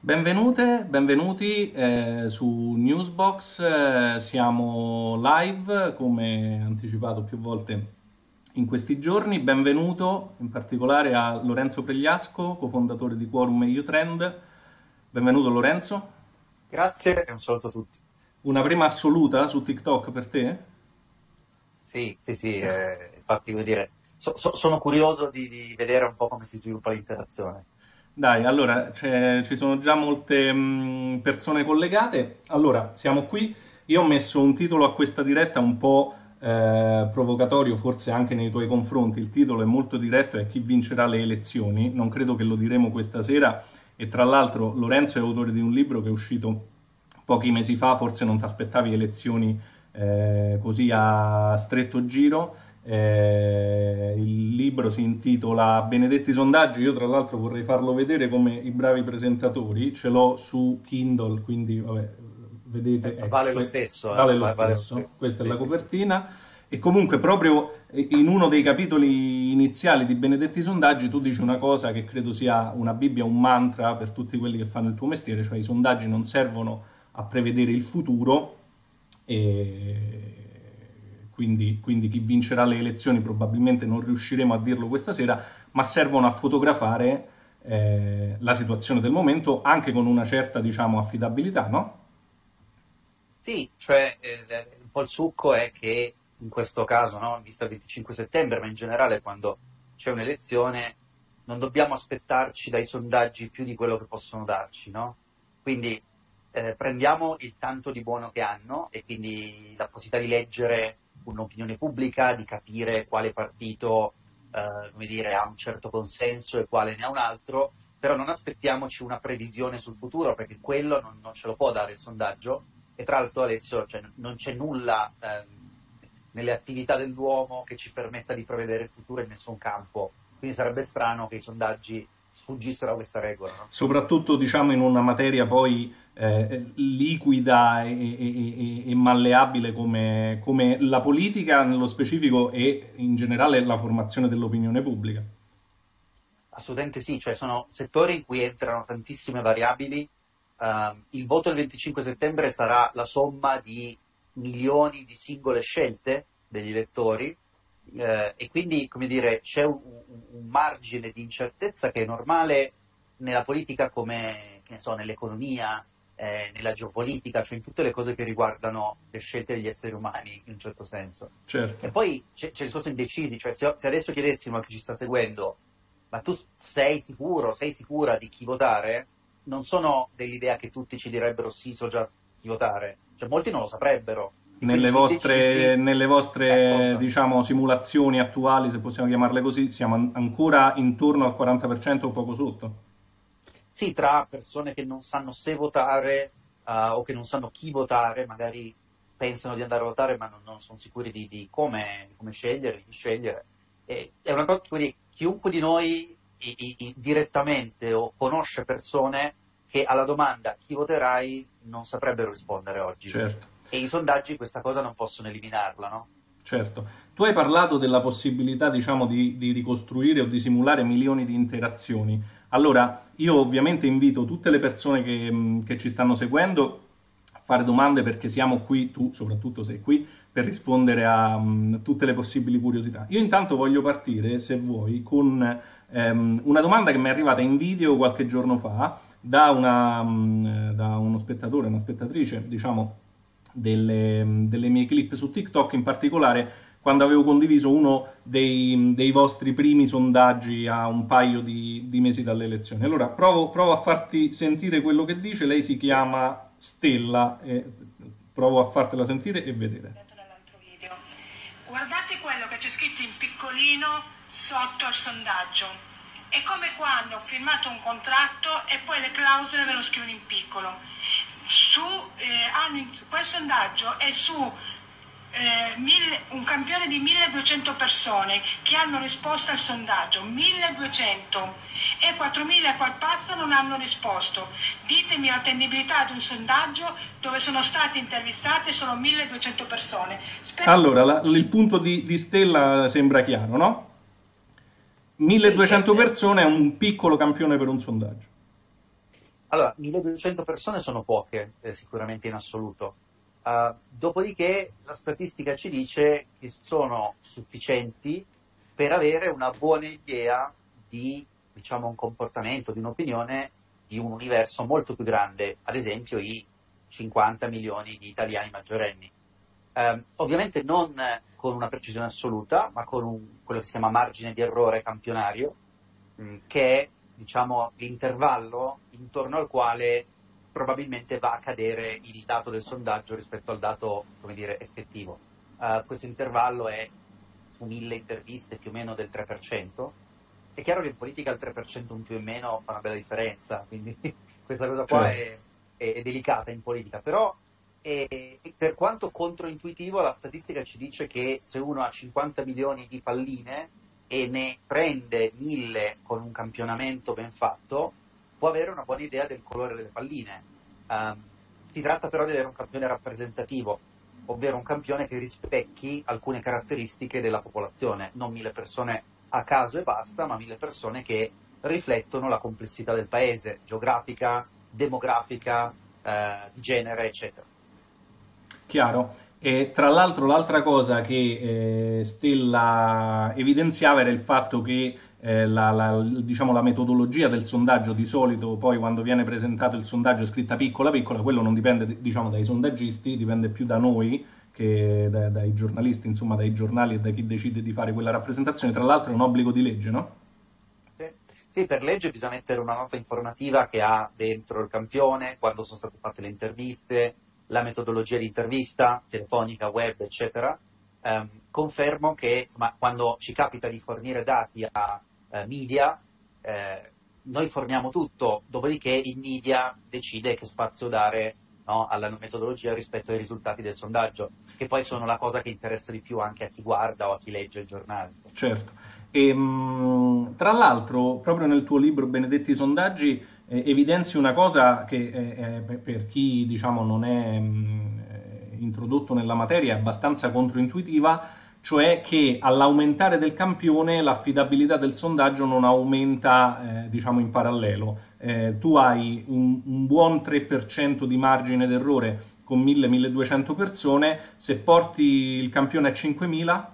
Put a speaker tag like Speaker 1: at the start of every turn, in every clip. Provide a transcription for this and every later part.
Speaker 1: Benvenute, benvenuti su Newsbox, siamo live come anticipato più volte in questi giorni. Benvenuto in particolare a Lorenzo Pregliasco, cofondatore di Quorum e Utrend. Benvenuto Lorenzo.
Speaker 2: Grazie e un saluto a tutti.
Speaker 1: Una prima assoluta su TikTok per te?
Speaker 2: Sì, sì, sì, infatti, vuol dire, sono curioso di vedere un po' come si sviluppa l'interazione.
Speaker 1: Dai, allora, ci sono già molte persone collegate. Allora, siamo qui. Io ho messo un titolo a questa diretta un po' provocatorio, forse anche nei tuoi confronti. Il titolo è molto diretto, è Chi vincerà le elezioni. Non credo che lo diremo questa sera. E tra l'altro Lorenzo è autore di un libro che è uscito pochi mesi fa, forse non ti aspettavi elezioni così a stretto giro. Il libro si intitola Benedetti sondaggi. Io tra l'altro vorrei farlo vedere come i bravi presentatori, ce l'ho su Kindle, quindi vabbè, vedete, ecco,
Speaker 2: Vale lo stesso,
Speaker 1: vale lo
Speaker 2: vale lo
Speaker 1: stesso,
Speaker 2: stesso.
Speaker 1: questa è
Speaker 2: Sì,
Speaker 1: la
Speaker 2: sì.
Speaker 1: copertina. E comunque proprio in uno dei capitoli iniziali di Benedetti sondaggi tu dici una cosa che credo sia una Bibbia, un mantra per tutti quelli che fanno il tuo mestiere, cioè i sondaggi non servono a prevedere il futuro, e quindi chi vincerà le elezioni probabilmente non riusciremo a dirlo questa sera, ma servono a fotografare la situazione del momento anche con una certa, diciamo, affidabilità, no?
Speaker 2: Sì, cioè un po' il succo è che in questo caso, no, vista il 25 settembre, ma in generale quando c'è un'elezione, non dobbiamo aspettarci dai sondaggi più di quello che possono darci, no? Quindi prendiamo il tanto di buono che hanno e quindi la possibilità di leggere un'opinione pubblica, di capire quale partito, come dire, ha un certo consenso e quale ne ha un altro, però non aspettiamoci una previsione sul futuro perché quello non ce lo può dare il sondaggio e tra l'altro adesso cioè, non c'è nulla nelle attività dell'uomo che ci permetta di prevedere il futuro in nessun campo, quindi sarebbe strano che i sondaggi sfuggissero a questa regola, no?
Speaker 1: Soprattutto diciamo in una materia poi liquida e malleabile come la politica nello specifico e in generale la formazione dell'opinione pubblica.
Speaker 2: Assolutamente sì, cioè sono settori in cui entrano tantissime variabili. Il voto del 25 settembre sarà la somma di milioni di singole scelte degli elettori e quindi, come dire, c'è un margine di incertezza che è normale nella politica come, che ne so, nell'economia, nella geopolitica, cioè in tutte le cose che riguardano le scelte degli esseri umani, in un certo senso.
Speaker 1: Certo.
Speaker 2: E poi c'è il discorso indecisi, cioè se adesso chiedessimo a chi ci sta seguendo ma tu sei sicuro, sei sicura di chi votare? Non sono dell'idea che tutti ci direbbero sì, so già chi votare. Cioè, molti non lo saprebbero. E quindi
Speaker 1: Nelle
Speaker 2: gli indecisi,
Speaker 1: vostre,
Speaker 2: contano.
Speaker 1: diciamo, simulazioni attuali, se possiamo chiamarle così, siamo ancora intorno al 40% o poco sotto.
Speaker 2: Sì, tra persone che non sanno se votare o che non sanno chi votare, magari pensano di andare a votare ma non sono sicuri di come scegliere, di chi scegliere. È una cosa, quindi chiunque di noi direttamente o conosce persone che alla domanda chi voterai non saprebbero rispondere oggi.
Speaker 1: Certo.
Speaker 2: E i sondaggi questa cosa non possono eliminarla, no?
Speaker 1: Certo, tu hai parlato della possibilità, diciamo, di ricostruire o di simulare milioni di interazioni. Allora, io ovviamente invito tutte le persone che ci stanno seguendo a fare domande perché siamo qui, tu soprattutto sei qui, per rispondere a tutte le possibili curiosità. Io intanto voglio partire, se vuoi, con una domanda che mi è arrivata in video qualche giorno fa da uno spettatore, una spettatrice, diciamo delle mie clip su TikTok, in particolare quando avevo condiviso uno dei vostri primi sondaggi a un paio di mesi dalle elezioni. Allora, provo a farti sentire quello che dice, lei si chiama Stella, provo a fartela sentire e vedere.
Speaker 3: Guardate quello che c'è scritto in piccolino sotto al sondaggio. È come quando ho firmato un contratto e poi le clausole ve lo scrivono in piccolo. Quel sondaggio è su un campione di 1200 persone che hanno risposto al sondaggio, 1200 e 4000 qual pazzo non hanno risposto. Ditemi l'attendibilità di un sondaggio dove sono state intervistate solo 1200 persone.
Speaker 1: Allora, il punto di Stella sembra chiaro, no?
Speaker 2: Sì,
Speaker 1: 1200 persone è un piccolo campione per un sondaggio.
Speaker 2: Allora, 1200 persone sono poche, sicuramente in assoluto. Dopodiché la statistica ci dice che sono sufficienti per avere una buona idea di, diciamo, un comportamento, di un'opinione di un universo molto più grande, ad esempio i 50 milioni di italiani maggiorenni. Ovviamente non con una precisione assoluta, ma con quello che si chiama margine di errore campionario, che è, diciamo, l'intervallo intorno al quale probabilmente va a cadere il dato del sondaggio rispetto al dato, come dire, effettivo. Questo intervallo è su 1000 interviste più o meno del 3%. È chiaro che in politica il 3% un più in meno fa una bella differenza, quindi questa cosa qua
Speaker 1: Certo.
Speaker 2: è delicata in politica, però per quanto controintuitivo la statistica ci dice che se uno ha 50 milioni di palline e ne prende 1000 con un campionamento ben fatto, può avere una buona idea del colore delle palline. Si tratta però di avere un campione rappresentativo, ovvero un campione che rispecchi alcune caratteristiche della popolazione, non 1000 persone a caso e basta, ma 1000 persone che riflettono la complessità del paese, geografica, demografica, di genere, eccetera.
Speaker 1: Chiaro. E tra l'altro l'altra cosa che Stella evidenziava era il fatto che diciamo, la metodologia del sondaggio di solito poi quando viene presentato il sondaggio è scritta piccola piccola, quello non dipende diciamo, dai sondaggisti, dipende più da noi che dai giornalisti, insomma dai giornali e da chi decide di fare quella rappresentazione. Tra l'altro è un obbligo di legge, no?
Speaker 2: Sì. Sì, per legge bisogna mettere una nota informativa che ha dentro il campione, quando sono state fatte le interviste, la metodologia di intervista, telefonica, web, eccetera. Confermo che insomma, quando ci capita di fornire dati a media, noi forniamo tutto, dopodiché il media decide che spazio dare, no, alla metodologia rispetto ai risultati del sondaggio, che poi sono la cosa che interessa di più anche a chi guarda o a chi legge il giornale. Insomma.
Speaker 1: Certo. E, tra l'altro, proprio nel tuo libro Benedetti sondaggi evidenzi una cosa che per chi diciamo, non è introdotto nella materia è abbastanza controintuitiva, cioè che all'aumentare del campione l'affidabilità del sondaggio non aumenta diciamo, in parallelo. Tu hai un buon 3% di margine d'errore con 1000-1200 persone, se porti il campione a 5000.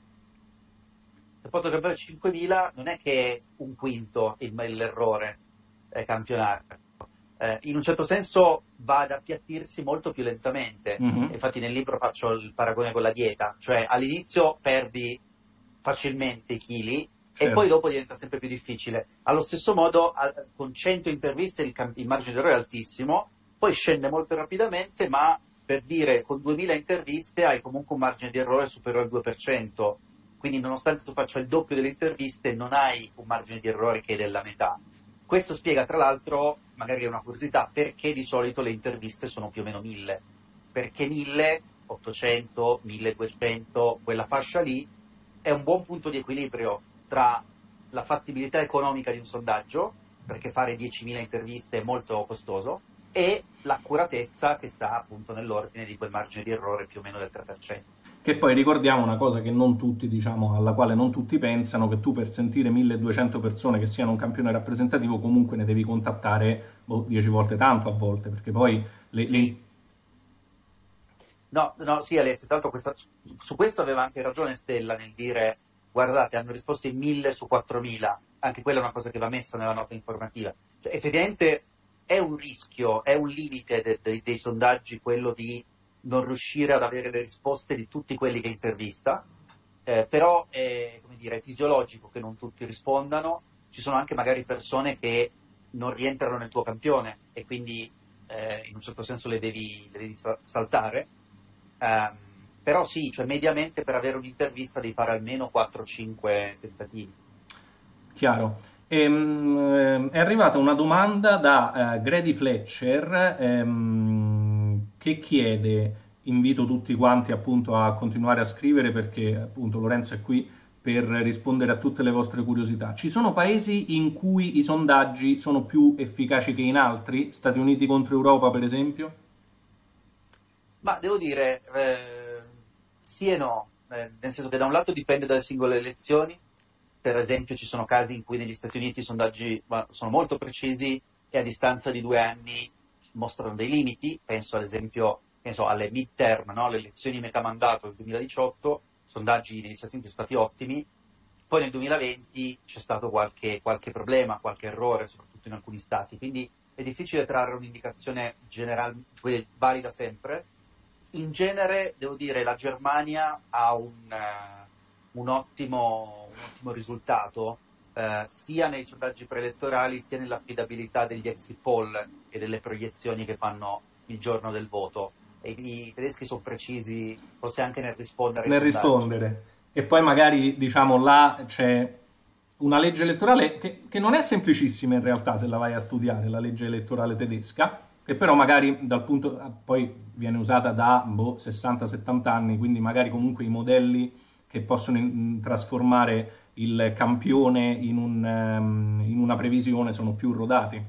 Speaker 2: Se porto campione a 5.000 non è che è un quinto l'errore campionario. In un certo senso va ad appiattirsi molto più lentamente.
Speaker 1: Mhm.
Speaker 2: Infatti nel libro faccio il paragone con la dieta, cioè all'inizio perdi facilmente i chili e poi
Speaker 1: Certo.
Speaker 2: dopo diventa sempre più difficile. Allo stesso modo con 100 interviste il margine di errore è altissimo, poi scende molto rapidamente, ma per dire con 2000 interviste hai comunque un margine di errore superiore al 2%. Quindi nonostante tu faccia il doppio delle interviste non hai un margine di errore che è della metà. Questo spiega tra l'altro, magari è una curiosità, perché di solito le interviste sono più o meno 1000. Perché 1000, 800, 1200, quella fascia lì è un buon punto di equilibrio tra la fattibilità economica di un sondaggio, perché fare 10.000 interviste è molto costoso, e l'accuratezza che sta appunto nell'ordine di quel margine di errore più o meno del 3%.
Speaker 1: Che poi ricordiamo una cosa che non tutti, diciamo, alla quale non tutti pensano, che tu per sentire 1200 persone che siano un campione rappresentativo comunque ne devi contattare 10 volte tanto a volte, perché poi
Speaker 2: Sì. No, no, sì, Alessio, tra l'altro su questo aveva anche ragione Stella nel dire, guardate, hanno risposto in 1000 su 4000, anche quella è una cosa che va messa nella nota informativa. Cioè, effettivamente è un rischio, è un limite dei sondaggi quello di non riuscire ad avere le risposte di tutti quelli che intervista, però è, come dire, è fisiologico che non tutti rispondano, ci sono anche magari persone che non rientrano nel tuo campione e quindi in un certo senso le devi saltare. Però sì, cioè mediamente per avere un'intervista devi fare almeno 4-5 tentativi.
Speaker 1: chiaro. È arrivata una domanda da Grady Fletcher che chiede, invito tutti quanti appunto a continuare a scrivere perché appunto Lorenzo è qui per rispondere a tutte le vostre curiosità. Ci sono paesi in cui i sondaggi sono più efficaci che in altri? Stati Uniti contro Europa, per esempio?
Speaker 2: Ma devo dire sì e no, nel senso che da un lato dipende dalle singole elezioni, per esempio ci sono casi in cui negli Stati Uniti i sondaggi sono molto precisi e a distanza di 2 anni mostrano dei limiti. Penso ad esempio alle midterm, no? Le elezioni metà mandato del 2018, sondaggi negli Stati Uniti sono stati ottimi, poi nel 2020 c'è stato qualche problema, qualche errore, soprattutto in alcuni stati, quindi è difficile trarre un'indicazione generale, cioè valida sempre. In genere, devo dire, la Germania ha un ottimo risultato, sia nei sondaggi preelettorali sia nell'affidabilità degli exit poll e delle proiezioni che fanno il giorno del voto. E i tedeschi sono precisi, forse anche nel rispondere ai sondaggi.
Speaker 1: Rispondere. E poi magari, diciamo, là c'è una legge elettorale che non è semplicissima in realtà se la vai a studiare, la legge elettorale tedesca, che però magari poi viene usata da 60-70 anni, quindi magari comunque i modelli che possono trasformare il campione in una previsione sono più rodati.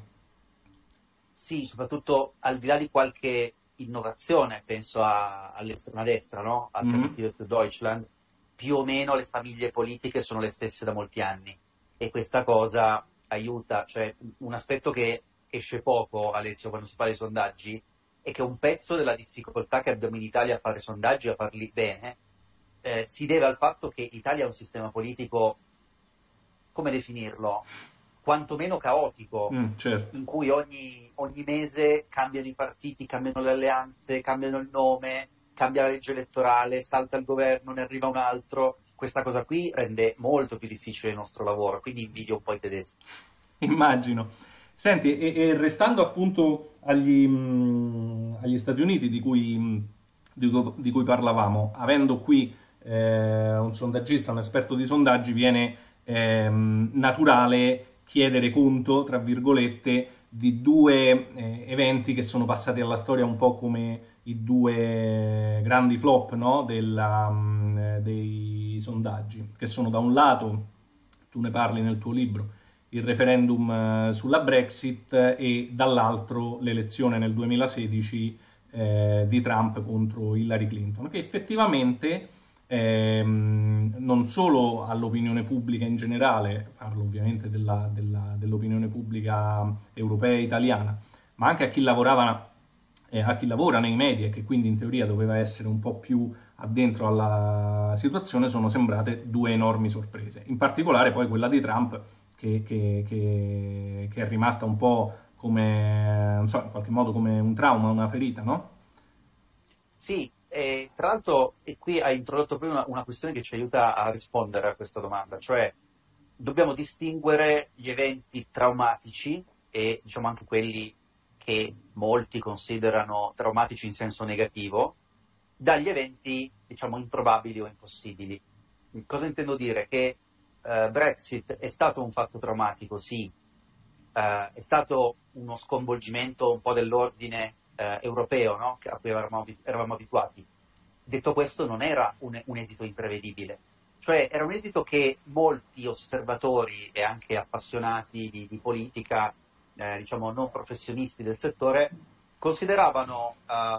Speaker 2: Sì, soprattutto al di là di qualche innovazione, penso all'estrema destra, no? Alternative für Deutschland, più o meno le famiglie politiche sono le stesse da molti anni e questa cosa aiuta, cioè un aspetto che esce poco, Alessio, quando si parla di sondaggi, è che un pezzo della difficoltà che abbiamo in Italia a fare sondaggi e a farli bene si deve al fatto che l'Italia ha un sistema politico, come definirlo, quantomeno caotico,
Speaker 1: certo.
Speaker 2: in cui ogni mese cambiano i partiti, cambiano le alleanze, cambiano il nome, cambia la legge elettorale, salta il governo, ne arriva un altro. Questa cosa qui rende molto più difficile il nostro lavoro, quindi invidio un po' i tedeschi.
Speaker 1: Immagino. Senti, e restando appunto agli Stati Uniti di cui parlavamo, avendo qui un sondaggista, un esperto di sondaggi, viene naturale chiedere conto, tra virgolette, di due eventi che sono passati alla storia un po' come i due grandi flop, no? Dei sondaggi, che sono da un lato, tu ne parli nel tuo libro, il referendum sulla Brexit e dall'altro l'elezione nel 2016 di Trump contro Hillary Clinton, che effettivamente non solo all'opinione pubblica in generale, parlo ovviamente dell'opinione pubblica europea e italiana, ma anche a chi lavora nei media e che quindi in teoria doveva essere un po' più addentro alla situazione, sono sembrate due enormi sorprese. In particolare poi quella di Trump che è rimasta un po' come, non so, in qualche modo come un trauma, una ferita, no?
Speaker 2: Sì, tra l'altro, e qui hai introdotto prima una questione che ci aiuta a rispondere a questa domanda, cioè dobbiamo distinguere gli eventi traumatici e diciamo anche quelli che molti considerano traumatici in senso negativo, dagli eventi diciamo improbabili o impossibili. Cosa intendo dire? Che Brexit è stato un fatto traumatico, sì, è stato uno sconvolgimento un po' dell'ordine europeo, no? A cui eravamo abituati. Detto questo, non era un esito imprevedibile, cioè era un esito che molti osservatori e anche appassionati di politica, diciamo non professionisti del settore, consideravano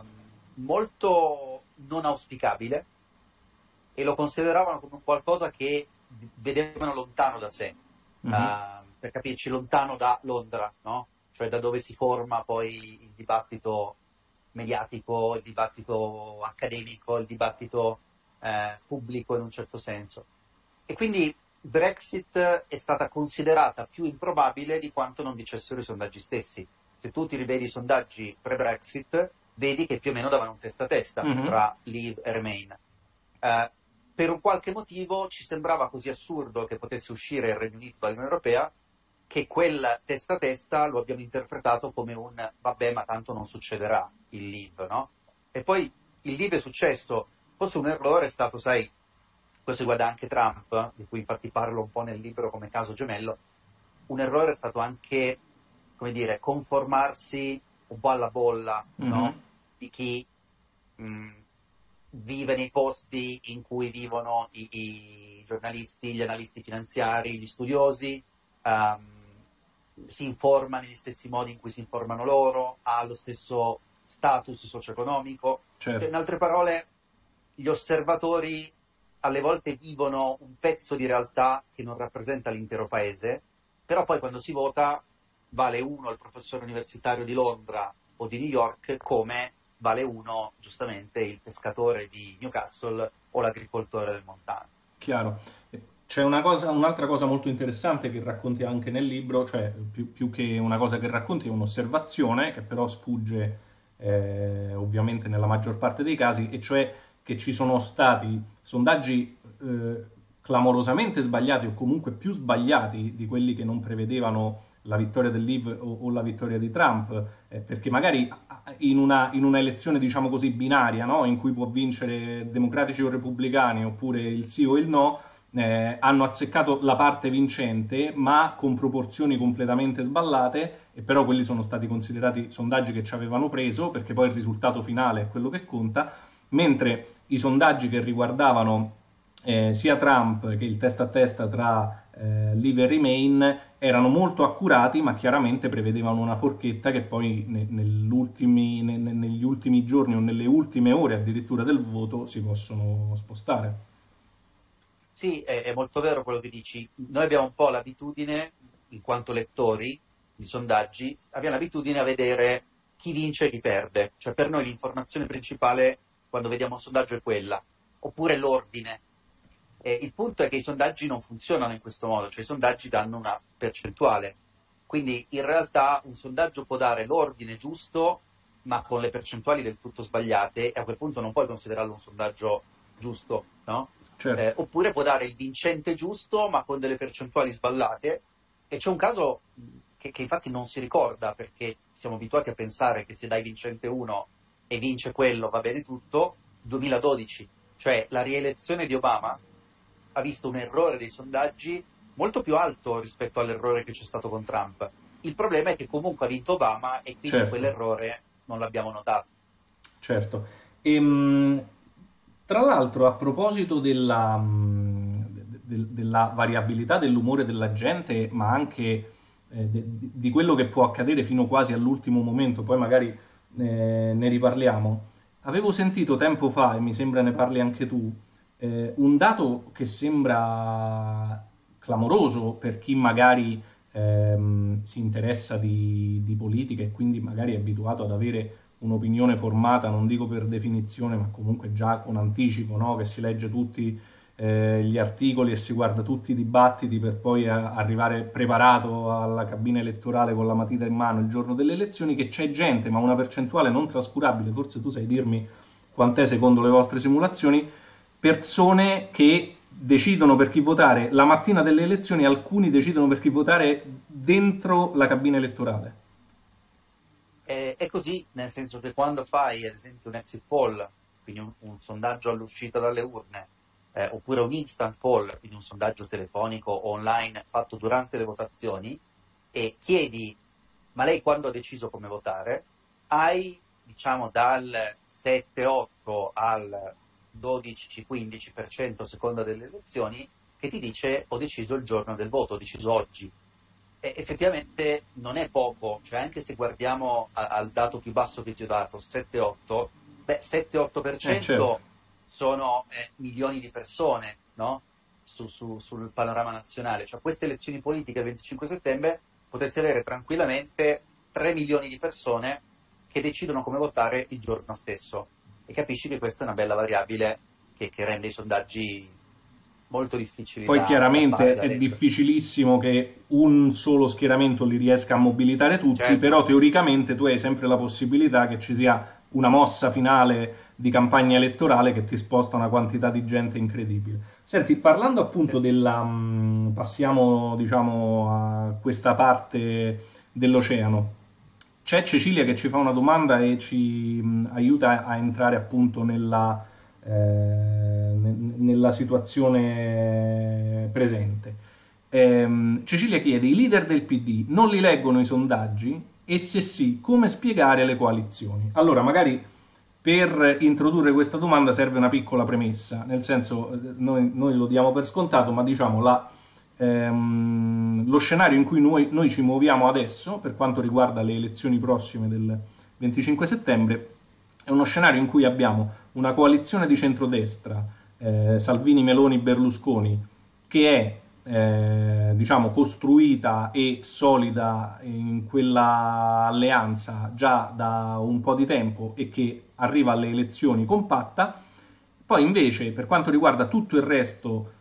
Speaker 2: molto non auspicabile e lo consideravano come un qualcosa che vedevano lontano da sé, per capirci lontano da Londra, no? Cioè da dove si forma poi il dibattito mediatico, il dibattito accademico, il dibattito pubblico in un certo senso. E quindi Brexit è stata considerata più improbabile di quanto non dicessero i sondaggi stessi. Se tu ti rivedi i sondaggi pre-Brexit, vedi che più o meno davano un testa a testa tra Leave e Remain. Per un qualche motivo ci sembrava così assurdo che potesse uscire il Regno Unito dall'Unione Europea che quel testa a testa lo abbiamo interpretato come un vabbè, ma tanto non succederà il Leave, no? E poi il Leave è successo, forse un errore è stato, sai, questo riguarda anche Trump, di cui infatti parlo un po' nel libro come caso gemello, un errore è stato anche, come dire, conformarsi un po' alla bolla, no? Di chi vive nei posti in cui vivono i giornalisti, gli analisti finanziari, gli studiosi, si informa negli stessi modi in cui si informano loro, ha lo stesso status socio-economico.
Speaker 1: Certo.
Speaker 2: Cioè, in altre parole, gli osservatori alle volte vivono un pezzo di realtà che non rappresenta l'intero paese, però poi quando si vota vale 1 il professore universitario di Londra o di New York, come vale 1 giustamente il pescatore di Newcastle o l'agricoltore del Montano.
Speaker 1: Chiaro. C'è un'altra cosa molto interessante che racconti anche nel libro, cioè più che una cosa che racconti è un'osservazione che però sfugge ovviamente nella maggior parte dei casi, e cioè che ci sono stati sondaggi clamorosamente sbagliati o comunque più sbagliati di quelli che non prevedevano la vittoria del Leave o la vittoria di Trump, perché magari in una elezione, diciamo così, binaria, no? In cui può vincere democratici o repubblicani oppure il sì o il no, hanno azzeccato la parte vincente ma con proporzioni completamente sballate, e però quelli sono stati considerati sondaggi che ci avevano preso, perché poi il risultato finale è quello che conta, mentre i sondaggi che riguardavano sia Trump che il testa a testa tra Leave e Remain erano molto accurati, ma chiaramente prevedevano una forchetta che poi negli ultimi giorni o nelle ultime ore addirittura del voto si possono spostare.
Speaker 2: Sì, è molto vero quello che dici. Noi abbiamo un po' l'abitudine, in quanto lettori di sondaggi, abbiamo l'abitudine a vedere chi vince e chi perde. Cioè per noi l'informazione principale quando vediamo un sondaggio è quella, oppure l'ordine. Il punto è che i sondaggi non funzionano in questo modo, cioè i sondaggi danno una percentuale. Quindi in realtà un sondaggio può dare l'ordine giusto, ma con le percentuali del tutto sbagliate, e a quel punto non puoi considerarlo un sondaggio giusto, no?
Speaker 1: Certo.
Speaker 2: Oppure può dare il vincente giusto, ma con delle percentuali sballate. E c'è un caso che infatti non si ricorda, perché siamo abituati a pensare che se dai vincente 1 e vince quello va bene tutto. 2012, cioè la rielezione di Obama, ha visto un errore dei sondaggi molto più alto rispetto all'errore che c'è stato con Trump. Il problema è che comunque ha vinto Obama e quindi
Speaker 1: Certo.
Speaker 2: quell'errore non l'abbiamo notato.
Speaker 1: Certo. Tra l'altro, a proposito della variabilità dell'umore della gente, ma anche di quello che può accadere fino quasi all'ultimo momento, poi magari ne riparliamo, avevo sentito tempo fa, e mi sembra ne parli anche tu, un dato che sembra clamoroso per chi magari si interessa di politica e quindi magari è abituato ad avere un'opinione formata, non dico per definizione, ma comunque già con anticipo, no? Che si legge tutti gli articoli e si guarda tutti i dibattiti per poi arrivare preparato alla cabina elettorale con la matita in mano il giorno delle elezioni, che c'è gente, ma una percentuale non trascurabile, forse tu sai dirmi quant'è secondo le vostre simulazioni, persone che decidono per chi votare la mattina delle elezioni, alcuni decidono per chi votare dentro la cabina elettorale.
Speaker 2: È così, nel senso che quando fai ad esempio un exit poll, quindi un sondaggio all'uscita dalle urne, oppure un instant poll, quindi un sondaggio telefonico o online fatto durante le votazioni, e chiedi ma lei quando ha deciso come votare, hai diciamo dal 7-8 al 12-15% a seconda delle elezioni che ti dice ho deciso il giorno del voto, ho deciso oggi. E effettivamente non è poco, cioè anche se guardiamo al dato più basso che ti ho dato, 7-8, 7-8%
Speaker 1: Certo.
Speaker 2: sono milioni di persone, no? Sul panorama nazionale. Cioè queste elezioni politiche il 25 settembre potresti avere tranquillamente 3 milioni di persone che decidono come votare il giorno stesso. E capisci che questa è una bella variabile che rende i sondaggi molto difficili
Speaker 1: Poi
Speaker 2: da
Speaker 1: chiaramente
Speaker 2: fare, da
Speaker 1: è
Speaker 2: leggere.
Speaker 1: difficilissimo che un solo schieramento li riesca a mobilitare tutti,
Speaker 2: Certo.
Speaker 1: però teoricamente tu hai sempre la possibilità che ci sia una mossa finale di campagna elettorale che ti sposta una quantità di gente incredibile. Senti, parlando appunto passiamo diciamo a questa parte dell'oceano. C'è Cecilia che ci fa una domanda e ci aiuta a entrare appunto nella situazione presente. Cecilia chiede: i leader del PD non li leggono i sondaggi? E se sì, come spiegare le coalizioni? Allora, magari per introdurre questa domanda serve una piccola premessa, nel senso, noi lo diamo per scontato, ma diciamo lo scenario in cui noi ci muoviamo adesso, per quanto riguarda le elezioni prossime del 25 settembre, è uno scenario in cui abbiamo una coalizione di centrodestra, Salvini, Meloni, Berlusconi, che è diciamo, costruita e solida in quella alleanza già da un po' di tempo e che arriva alle elezioni compatta. Poi invece, per quanto riguarda tutto il resto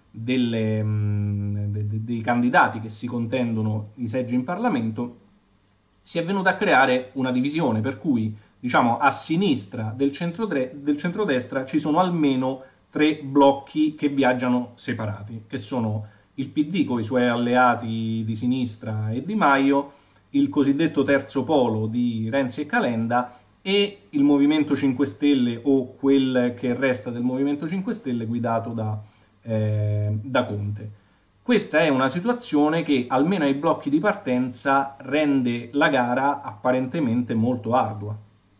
Speaker 1: dei candidati che si contendono i seggi in Parlamento, si è venuta a creare una divisione, per cui, diciamo, a sinistra del centrodestra ci sono almeno tre blocchi che viaggiano separati, che sono il PD con i suoi alleati di sinistra e Di Maio, il cosiddetto terzo polo di Renzi e Calenda e il Movimento 5 Stelle o quel che resta del Movimento 5 Stelle guidato da Conte. Questa è una situazione che, almeno ai blocchi di partenza, rende la gara apparentemente molto ardua.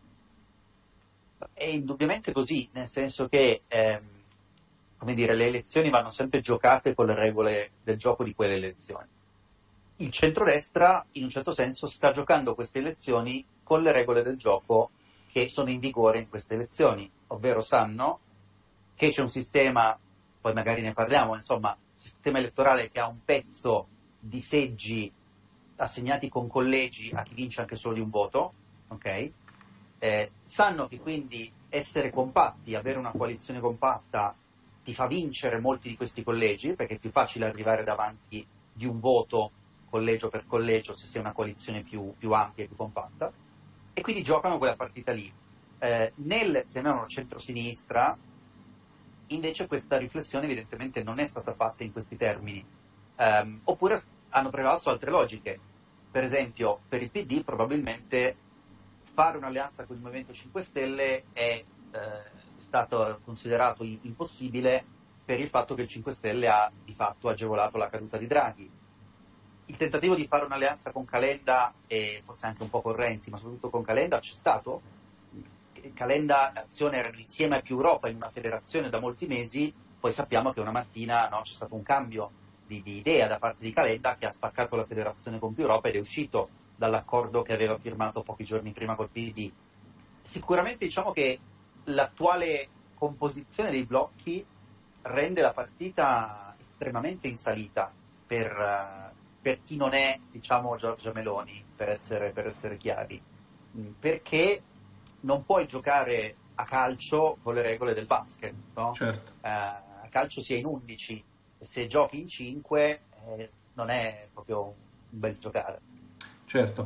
Speaker 2: È indubbiamente così, nel senso che come dire, le elezioni vanno sempre giocate con le regole del gioco di quelle elezioni. Il centrodestra, in un certo senso, sta giocando queste elezioni con le regole del gioco che sono in vigore in queste elezioni, ovvero sanno che c'è un sistema, poi magari ne parliamo, insomma, un sistema elettorale che ha un pezzo di seggi assegnati con collegi a chi vince anche solo di un voto, ok? Sanno che quindi essere compatti, avere una coalizione compatta, ti fa vincere molti di questi collegi, perché è più facile arrivare davanti di un voto collegio per collegio se sei una coalizione più ampia e più compatta, e quindi giocano quella partita lì. Nel, chiamiamolo, centrosinistra, invece questa riflessione evidentemente non è stata fatta in questi termini, oppure hanno prevalso altre logiche. Per esempio, per il PD probabilmente fare un'alleanza con il Movimento 5 Stelle è stato considerato impossibile per il fatto che il 5 Stelle ha di fatto agevolato la caduta di Draghi. Il tentativo di fare un'alleanza con Calenda e forse anche un po' con Renzi, ma soprattutto con Calenda, c'è stato. Calenda e Azione erano insieme a Più Europa in una federazione da molti mesi, poi sappiamo che una mattina c'è stato un cambio di idea da parte di Calenda che ha spaccato la federazione con Più Europa ed è uscito dall'accordo che aveva firmato pochi giorni prima col PD. Sicuramente diciamo che l'attuale composizione dei blocchi rende la partita estremamente in salita per chi non è, diciamo, Giorgia Meloni, per essere chiari, perché non puoi giocare a calcio con le regole del basket, no?
Speaker 1: Certo.
Speaker 2: A calcio si è in 11, se giochi in 5 non è proprio un bel giocare.
Speaker 1: Certo.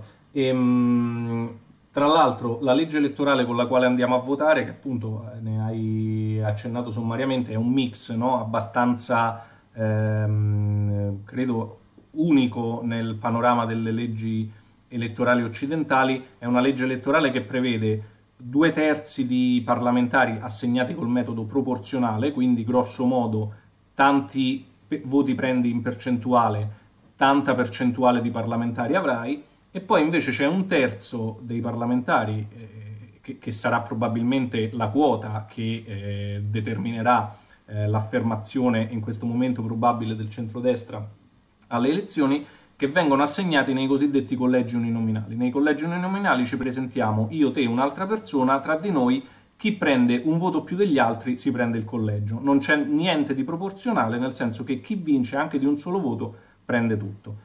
Speaker 1: Tra l'altro la legge elettorale con la quale andiamo a votare, che appunto ne hai accennato sommariamente, è un mix, no? Abbastanza, credo, unico nel panorama delle leggi elettorali occidentali. È una legge elettorale che prevede 2/3 di parlamentari assegnati col metodo proporzionale, quindi grosso modo tanti voti prendi in percentuale, tanta percentuale di parlamentari avrai, e poi invece c'è 1/3 dei parlamentari che sarà probabilmente la quota che determinerà l'affermazione in questo momento probabile del centrodestra alle elezioni, che vengono assegnati nei cosiddetti collegi uninominali. Nei collegi uninominali ci presentiamo io, te e un'altra persona, tra di noi chi prende un voto più degli altri si prende il collegio. Non c'è niente di proporzionale, nel senso che chi vince anche di un solo voto prende tutto.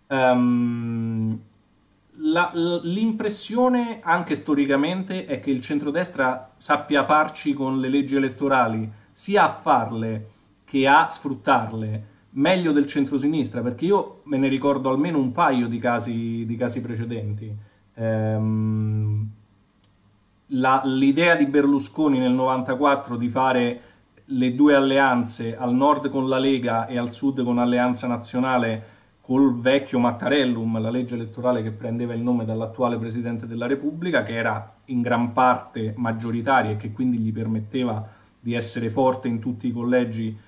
Speaker 1: L'impressione anche storicamente è che il centrodestra sappia farci con le leggi elettorali, sia a farle che a sfruttarle, meglio del centrosinistra, perché io me ne ricordo almeno un paio di casi precedenti. L'idea di Berlusconi nel 94 di fare le due alleanze, al nord con la Lega e al sud con Alleanza Nazionale, col vecchio Mattarellum, la legge elettorale che prendeva il nome dall'attuale Presidente della Repubblica, che era in gran parte maggioritaria e che quindi gli permetteva di essere forte in tutti i collegi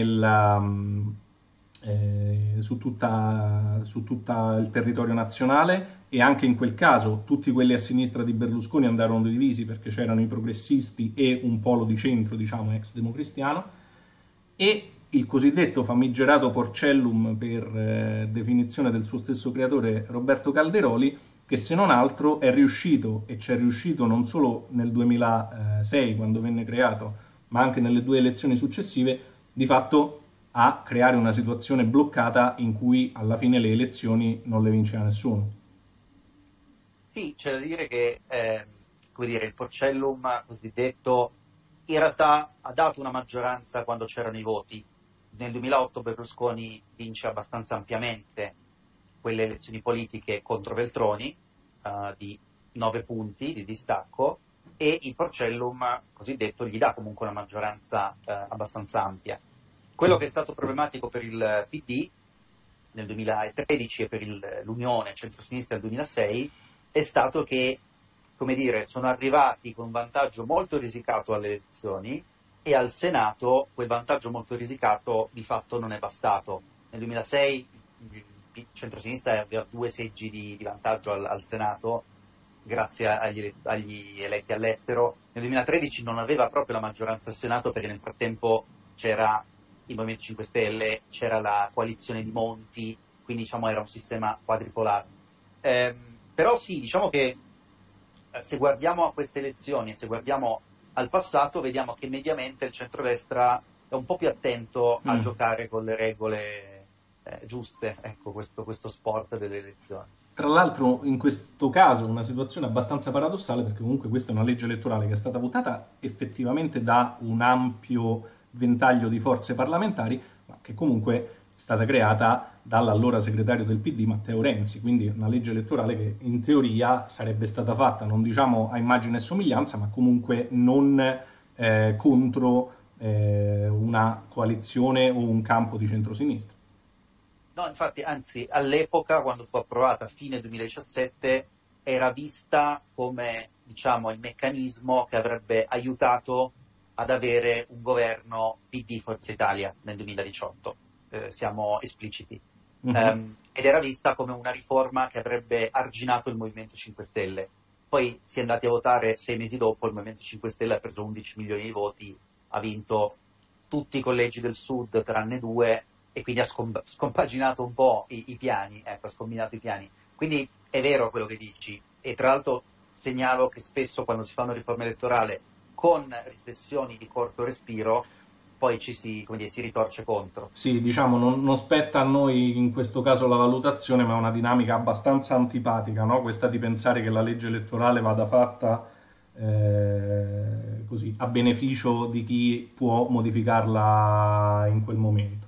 Speaker 1: su tutto il territorio nazionale, e anche in quel caso tutti quelli a sinistra di Berlusconi andarono divisi perché c'erano i progressisti e un polo di centro, diciamo, ex democristiano, e il cosiddetto famigerato Porcellum, per definizione del suo stesso creatore Roberto Calderoli, che se non altro è riuscito, e ci è riuscito non solo nel 2006 quando venne creato, ma anche nelle due elezioni successive, di fatto a creare una situazione bloccata in cui alla fine le elezioni non le vinceva nessuno.
Speaker 2: Sì, c'è da dire che come dire, il Porcellum cosiddetto in realtà ha dato una maggioranza quando c'erano i voti. Nel 2008 Berlusconi vince abbastanza ampiamente quelle elezioni politiche contro Veltroni, di 9 punti di distacco, e il Porcellum cosiddetto gli dà comunque una maggioranza abbastanza ampia. Quello che è stato problematico per il PD nel 2013 e per l'Unione centrosinistra nel 2006 è stato che, come dire, sono arrivati con un vantaggio molto risicato alle elezioni e al Senato quel vantaggio molto risicato di fatto non è bastato. Nel 2006 il centrosinistra aveva 2 seggi di vantaggio al Senato grazie agli eletti all'estero. Nel 2013 non aveva proprio la maggioranza al Senato perché nel frattempo c'era il Movimento 5 Stelle, c'era la coalizione di Monti, quindi diciamo era un sistema quadripolato. Però sì, diciamo che se guardiamo a queste elezioni e se guardiamo al passato, vediamo che mediamente il centrodestra è un po' più attento a giocare con le regole giuste, ecco, questo sport delle elezioni.
Speaker 1: Tra l'altro in questo caso una situazione abbastanza paradossale, perché comunque questa è una legge elettorale che è stata votata effettivamente da un ampio ventaglio di forze parlamentari, ma che comunque è stata creata dall'allora segretario del PD Matteo Renzi, quindi una legge elettorale che in teoria sarebbe stata fatta, non diciamo a immagine e somiglianza, ma comunque non contro una coalizione o un campo di centrosinistra.
Speaker 2: No, infatti, anzi, all'epoca, quando fu approvata a fine 2017, era vista come, diciamo, il meccanismo che avrebbe aiutato ad avere un governo PD Forza Italia nel 2018. Siamo espliciti. Ed era vista come una riforma che avrebbe arginato il Movimento 5 Stelle. Poi si è andati a votare 6 mesi dopo, il Movimento 5 Stelle ha preso 11 milioni di voti, ha vinto tutti i collegi del Sud tranne 2, e quindi ha scompaginato un po' i piani, ecco, ha scombinato i piani. Quindi è vero quello che dici, e tra l'altro segnalo che spesso quando si fa una riforma elettorale con riflessioni di corto respiro, poi si ritorce contro.
Speaker 1: Sì, diciamo, non spetta a noi in questo caso la valutazione, ma è una dinamica abbastanza antipatica, no? Questa di pensare che la legge elettorale vada fatta così, a beneficio di chi può modificarla in quel momento.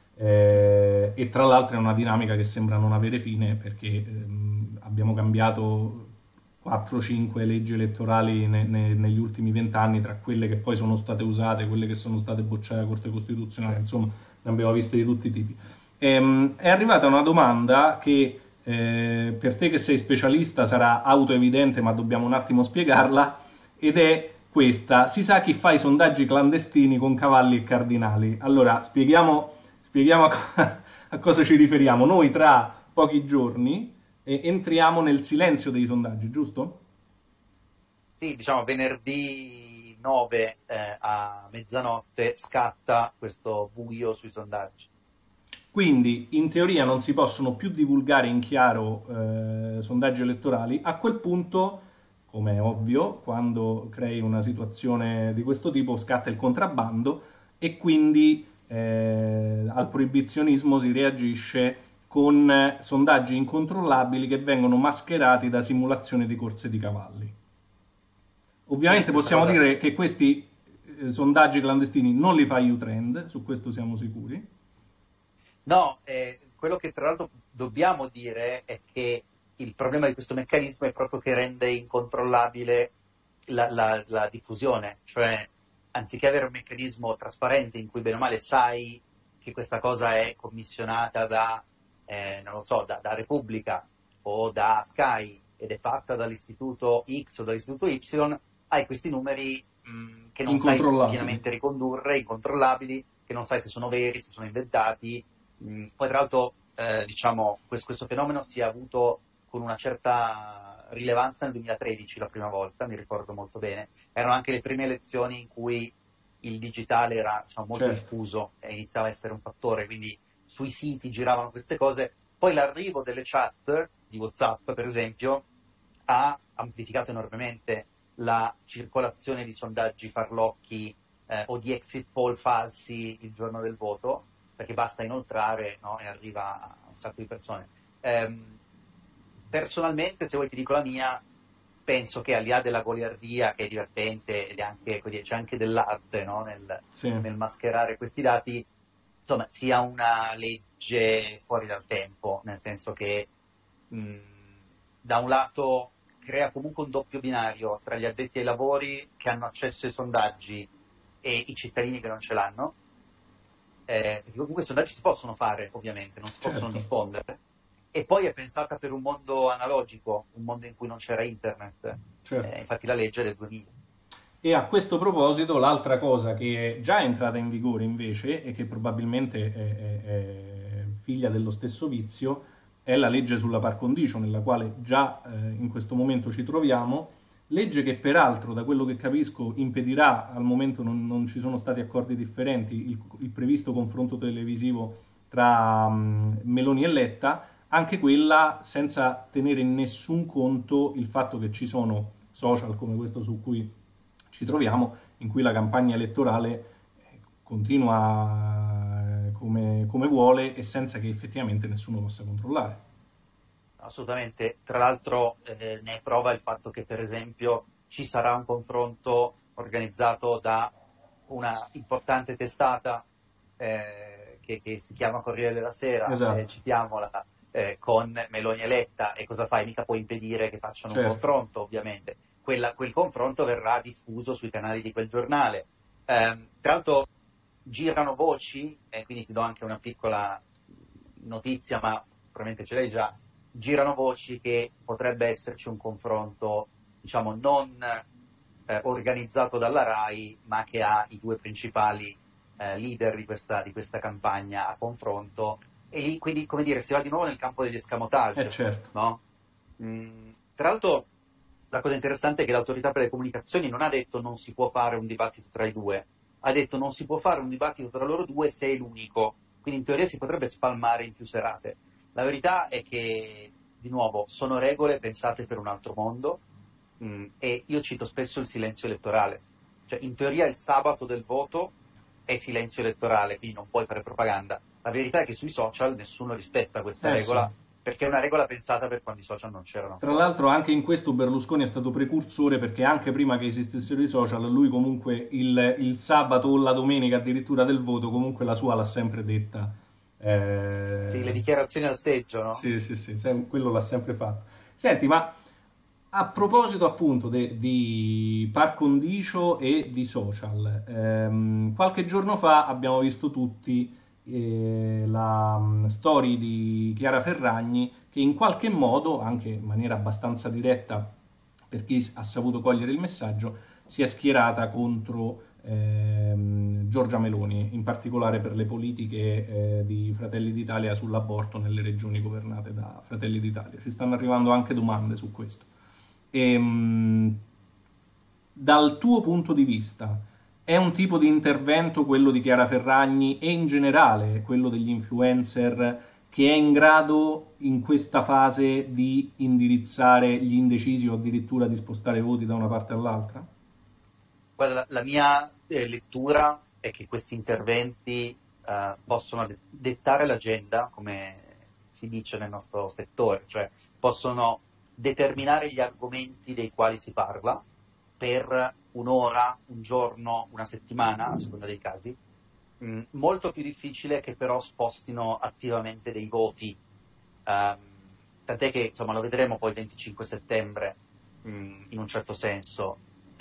Speaker 1: E tra l'altro è una dinamica che sembra non avere fine perché abbiamo cambiato 4-5 leggi elettorali negli ultimi 20 anni, tra quelle che poi sono state usate, quelle che sono state bocciate dalla Corte Costituzionale, insomma ne abbiamo viste di tutti i tipi. È arrivata una domanda che per te che sei specialista sarà autoevidente, ma dobbiamo un attimo spiegarla, ed è questa: si sa chi fa i sondaggi clandestini con cavalli e cardinali. Allora spieghiamo a cosa ci riferiamo. Noi tra pochi giorni entriamo nel silenzio dei sondaggi, giusto?
Speaker 2: Sì, diciamo venerdì 9 a mezzanotte scatta questo buio sui sondaggi.
Speaker 1: Quindi in teoria non si possono più divulgare in chiaro sondaggi elettorali. A quel punto, come è ovvio, quando crei una situazione di questo tipo scatta il contrabbando e quindi al proibizionismo si reagisce con sondaggi incontrollabili che vengono mascherati da simulazioni di corse di cavalli. Ovviamente possiamo dire che questi sondaggi clandestini non li fa Utrend, su questo siamo sicuri.
Speaker 2: No, quello che tra l'altro dobbiamo dire è che il problema di questo meccanismo è proprio che rende incontrollabile la diffusione, cioè anziché avere un meccanismo trasparente in cui bene o male sai che questa cosa è commissionata da non lo so, da Repubblica o da Sky ed è fatta dall'istituto X o dall'istituto Y, hai questi numeri che non sai pienamente ricondurre, incontrollabili, che non sai se sono veri, se sono inventati. Poi tra l'altro diciamo questo fenomeno si è avuto con una certa rilevanza nel 2013 la prima volta, mi ricordo molto bene. Erano anche le prime elezioni in cui il digitale era molto diffuso e iniziava a essere un fattore, quindi sui siti giravano queste cose. Poi l'arrivo delle chat di WhatsApp, per esempio, ha amplificato enormemente la circolazione di sondaggi farlocchi o di exit poll falsi il giorno del voto, perché basta inoltrare, no? E arriva a un sacco di persone. Personalmente, se vuoi ti dico la mia, penso che al di là della goliardia, che è divertente, ed è anche, c'è anche dell'arte, no? Nel mascherare questi dati, insomma, sia una legge fuori dal tempo, nel senso che da un lato crea comunque un doppio binario tra gli addetti ai lavori che hanno accesso ai sondaggi e i cittadini che non ce l'hanno, perché comunque i sondaggi si possono fare, ovviamente, non si possono diffondere, e poi è pensata per un mondo analogico, un mondo in cui non c'era internet, infatti la legge è del 2000.
Speaker 1: E a questo proposito l'altra cosa che è già entrata in vigore invece e che probabilmente è figlia dello stesso vizio è la legge sulla par condicio, nella quale già in questo momento ci troviamo, legge che peraltro, da quello che capisco, impedirà, al momento non ci sono stati accordi differenti, il previsto confronto televisivo tra Meloni e Letta, anche quella senza tenere in nessun conto il fatto che ci sono social come questo su cui ci troviamo, in cui la campagna elettorale continua come vuole e senza che effettivamente nessuno possa controllare.
Speaker 2: Assolutamente, tra l'altro ne è prova il fatto che per esempio ci sarà un confronto organizzato da una importante testata che si chiama Corriere della Sera,
Speaker 1: esatto.
Speaker 2: Citiamola, con Meloni e Letta, e cosa fai? Mica puoi impedire che facciano un confronto, ovviamente. Quel confronto verrà diffuso sui canali di quel giornale. Tra l'altro girano voci, e quindi ti do anche una piccola notizia, ma probabilmente ce l'hai già, girano voci che potrebbe esserci un confronto, diciamo, non organizzato dalla RAI, ma che ha i due principali leader di questa campagna a confronto, e lì quindi, come dire, si va di nuovo nel campo degli escamotage, no? Tra l'altro la cosa interessante è che l'autorità per le comunicazioni non ha detto non si può fare un dibattito tra i due, ha detto non si può fare un dibattito tra loro due se è l'unico, quindi in teoria si potrebbe spalmare in più serate. La verità è che, di nuovo, sono regole pensate per un altro mondo, e io cito spesso il silenzio elettorale, cioè in teoria il sabato del voto è silenzio elettorale, quindi non puoi fare propaganda. La verità è che sui social nessuno rispetta questa regola, perché è una regola pensata per quando i social non c'erano.
Speaker 1: Tra l'altro anche in questo Berlusconi è stato precursore, perché anche prima che esistessero i social lui comunque il sabato o la domenica addirittura del voto comunque la sua l'ha sempre detta.
Speaker 2: Sì, le dichiarazioni al seggio, no?
Speaker 1: Sì, quello l'ha sempre fatto. Senti, ma a proposito appunto di par condicio e di social, qualche giorno fa abbiamo visto tutti la story di Chiara Ferragni, che in qualche modo, anche in maniera abbastanza diretta per chi ha saputo cogliere il messaggio, si è schierata contro Giorgia Meloni, in particolare per le politiche di Fratelli d'Italia sull'aborto nelle regioni governate da Fratelli d'Italia. Ci stanno arrivando anche domande su questo. Dal tuo punto di vista, è un tipo di intervento, quello di Chiara Ferragni e in generale quello degli influencer, che è in grado in questa fase di indirizzare gli indecisi o addirittura di spostare voti da una parte all'altra?
Speaker 2: Guarda, la mia lettura è che questi interventi possono dettare l'agenda, come si dice nel nostro settore, cioè possono determinare gli argomenti dei quali si parla per un'ora, un giorno, una settimana, a seconda dei casi. Molto più difficile che però spostino attivamente dei voti, tant'è che insomma lo vedremo poi il 25 settembre in un certo senso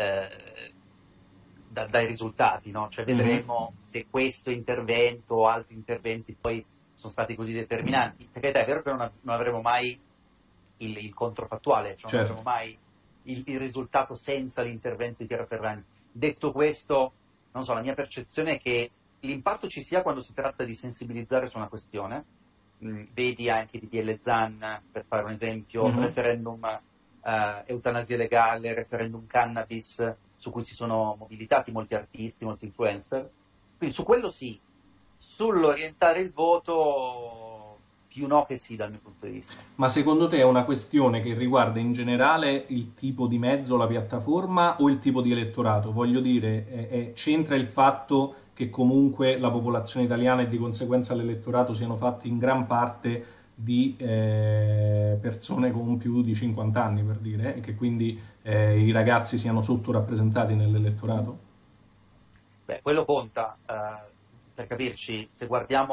Speaker 2: dai risultati, no? Cioè vedremo se questo intervento o altri interventi poi sono stati così determinanti, perché è vero che non avremo mai il controfattuale, cioè non avremo mai il risultato senza l'intervento di Chiara Ferragni. Detto questo, non so, la mia percezione è che l'impatto ci sia quando si tratta di sensibilizzare su una questione. Vedi anche DDL Zan, per fare un esempio, referendum eutanasia legale, referendum cannabis, su cui si sono mobilitati molti artisti, molti influencer. Quindi su quello sì. Sull'orientare il voto più no che sì, dal mio punto di vista.
Speaker 1: Ma secondo te è una questione che riguarda in generale il tipo di mezzo, la piattaforma, o il tipo di elettorato? Voglio dire, c'entra il fatto che comunque la popolazione italiana e di conseguenza l'elettorato siano fatti in gran parte di persone con più di 50 anni, per dire, e che quindi i ragazzi siano sottorappresentati nell'elettorato?
Speaker 2: Beh, quello conta, per capirci, se guardiamo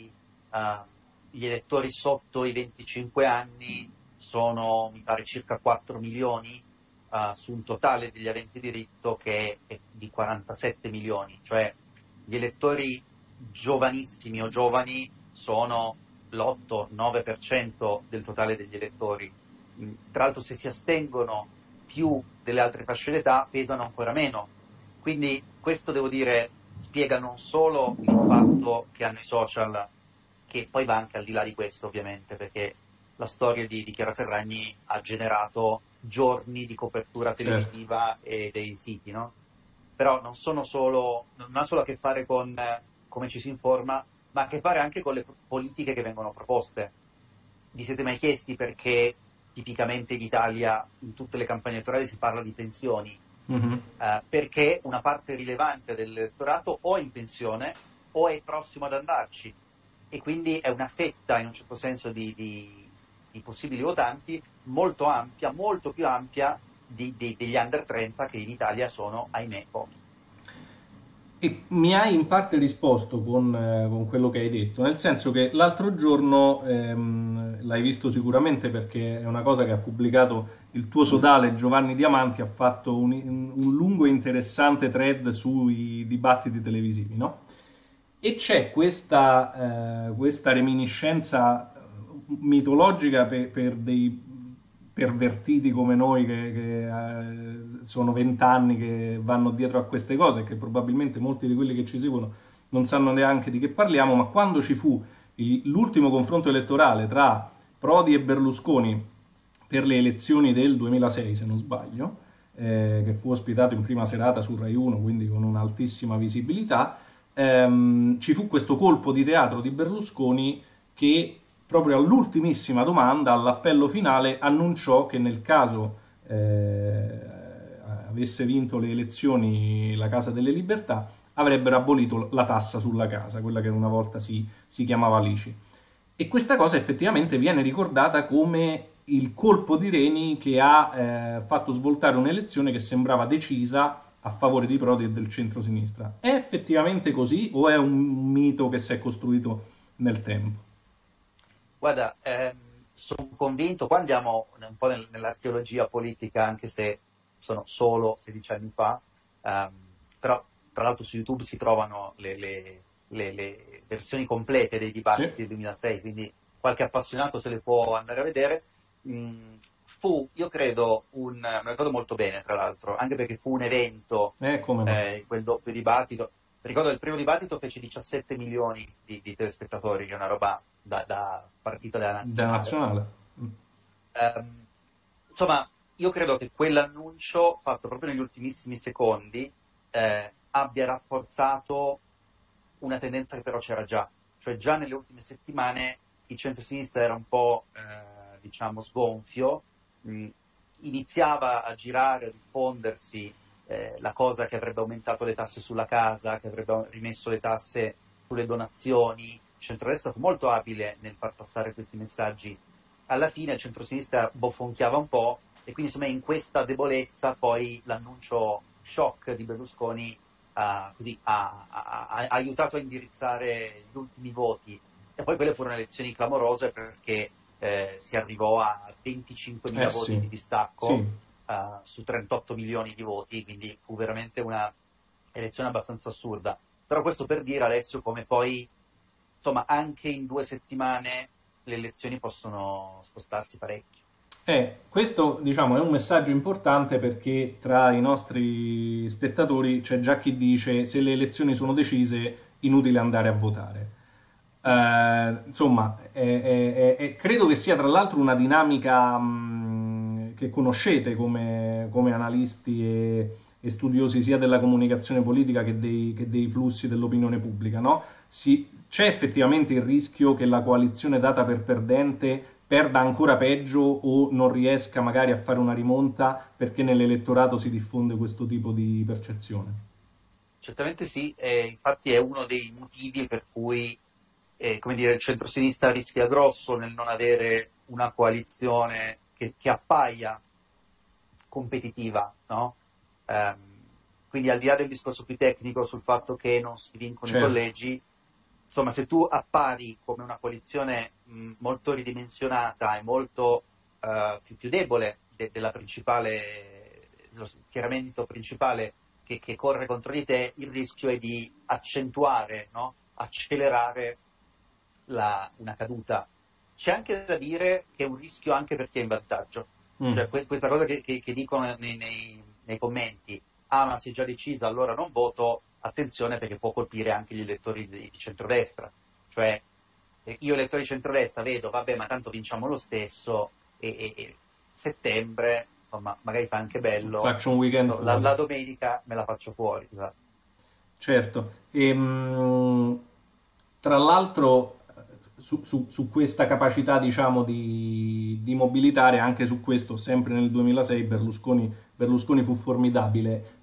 Speaker 2: gli elettori sotto i 25 anni, sono, mi pare, circa 4 milioni, su un totale degli aventi diritto che è di 47 milioni, cioè gli elettori giovanissimi o giovani sono l'8-9% del totale degli elettori. Tra l'altro, se si astengono più delle altre fasce d'età, pesano ancora meno. Quindi questo, devo dire, spiega non solo l'impatto che hanno i social, che poi va anche al di là di questo, ovviamente, perché la storia di Chiara Ferragni ha generato giorni di copertura televisiva e dei siti, no? Però non ha solo a che fare con come ci si informa, ma ha a che fare anche con le politiche che vengono proposte. Vi siete mai chiesti perché tipicamente in Italia in tutte le campagne elettorali si parla di pensioni? Perché una parte rilevante dell'elettorato o è in pensione o è prossimo ad andarci, e quindi è una fetta in un certo senso di possibili votanti molto ampia, molto più ampia degli under 30, che in Italia sono, ahimè, pochi.
Speaker 1: E mi hai in parte risposto con quello che hai detto, nel senso che l'altro giorno, l'hai visto sicuramente perché è una cosa che ha pubblicato il tuo sodale Giovanni Diamanti, ha fatto un lungo e interessante thread sui dibattiti televisivi, no? E c'è questa reminiscenza mitologica per dei pervertiti come noi che sono 20 anni che vanno dietro a queste cose e che probabilmente molti di quelli che ci seguono non sanno neanche di che parliamo, ma quando ci fu l'ultimo confronto elettorale tra Prodi e Berlusconi per le elezioni del 2006, se non sbaglio, che fu ospitato in prima serata su Rai 1, quindi con un'altissima visibilità, ci fu questo colpo di teatro di Berlusconi che proprio all'ultimissima domanda, all'appello finale, annunciò che nel caso avesse vinto le elezioni la Casa delle Libertà, avrebbero abolito la tassa sulla casa, quella che una volta si chiamava l'ICI. E questa cosa effettivamente viene ricordata come il colpo di reni che ha fatto svoltare un'elezione che sembrava decisa a favore di Prodi e del centro-sinistra. È effettivamente così o è un mito che si è costruito nel tempo?
Speaker 2: Guarda, sono convinto, qua andiamo un po' nell'archeologia politica, anche se sono solo 16 anni fa, però tra l'altro su YouTube si trovano le versioni complete dei dibattiti del 2006, quindi qualche appassionato se le può andare a vedere. Io credo, me lo ricordo molto bene tra l'altro, anche perché fu un evento, quel doppio dibattito. Ricordo che il primo dibattito fece 17 milioni di telespettatori, che è una roba da partita della nazionale. Insomma, io credo che quell'annuncio, fatto proprio negli ultimissimi secondi, abbia rafforzato una tendenza che però c'era già. Cioè già nelle ultime settimane il centro-sinistra era un po', sgonfio, iniziava a girare, a diffondersi la cosa che avrebbe aumentato le tasse sulla casa, che avrebbe rimesso le tasse sulle donazioni. Il centrodestra fu molto abile nel far passare questi messaggi. Alla fine il centrosinistra bofonchiava un po', e quindi insomma in questa debolezza poi l'annuncio shock di Berlusconi ha aiutato a indirizzare gli ultimi voti, e poi quelle furono elezioni clamorose perché si arrivò a 25.000 voti di distacco su 38 milioni di voti, quindi fu veramente una elezione abbastanza assurda. Però questo per dire, Alessio, come poi insomma anche in 2 settimane le elezioni possono spostarsi parecchio.
Speaker 1: Questo diciamo è un messaggio importante, perché tra i nostri spettatori c'è già chi dice: se le elezioni sono decise, inutile andare a votare. Insomma, credo che sia tra l'altro una dinamica che conoscete come analisti e studiosi sia della comunicazione politica che dei flussi dell'opinione pubblica, no? C'è effettivamente il rischio che la coalizione data per perdente perda ancora peggio o non riesca magari a fare una rimonta, perché nell'elettorato si diffonde questo tipo di percezione.
Speaker 2: certamente sì, e infatti è uno dei motivi per cui come dire, il centrosinistra rischia grosso nel non avere una coalizione che appaia competitiva, no? Quindi al di là del discorso più tecnico sul fatto che non si vincono i collegi, insomma, se tu appari come una coalizione molto ridimensionata e molto più debole della principale, dello schieramento principale che corre contro di te, il rischio è di accentuare, no? Accelerare una caduta. C'è anche da dire che è un rischio anche per chi è in vantaggio. Cioè, questa cosa che dicono nei commenti, ma si è già decisa, allora non voto, attenzione perché può colpire anche gli elettori di centrodestra. Cioè, io elettori di centrodestra vedo, vabbè, ma tanto vinciamo lo stesso, e settembre, insomma, magari fa anche bello.
Speaker 1: Faccio un weekend
Speaker 2: la domenica me la faccio fuori, esatto.
Speaker 1: Certo. Tra l'altro su questa capacità, diciamo, di mobilitare, anche su questo, sempre nel 2006 Berlusconi fu formidabile.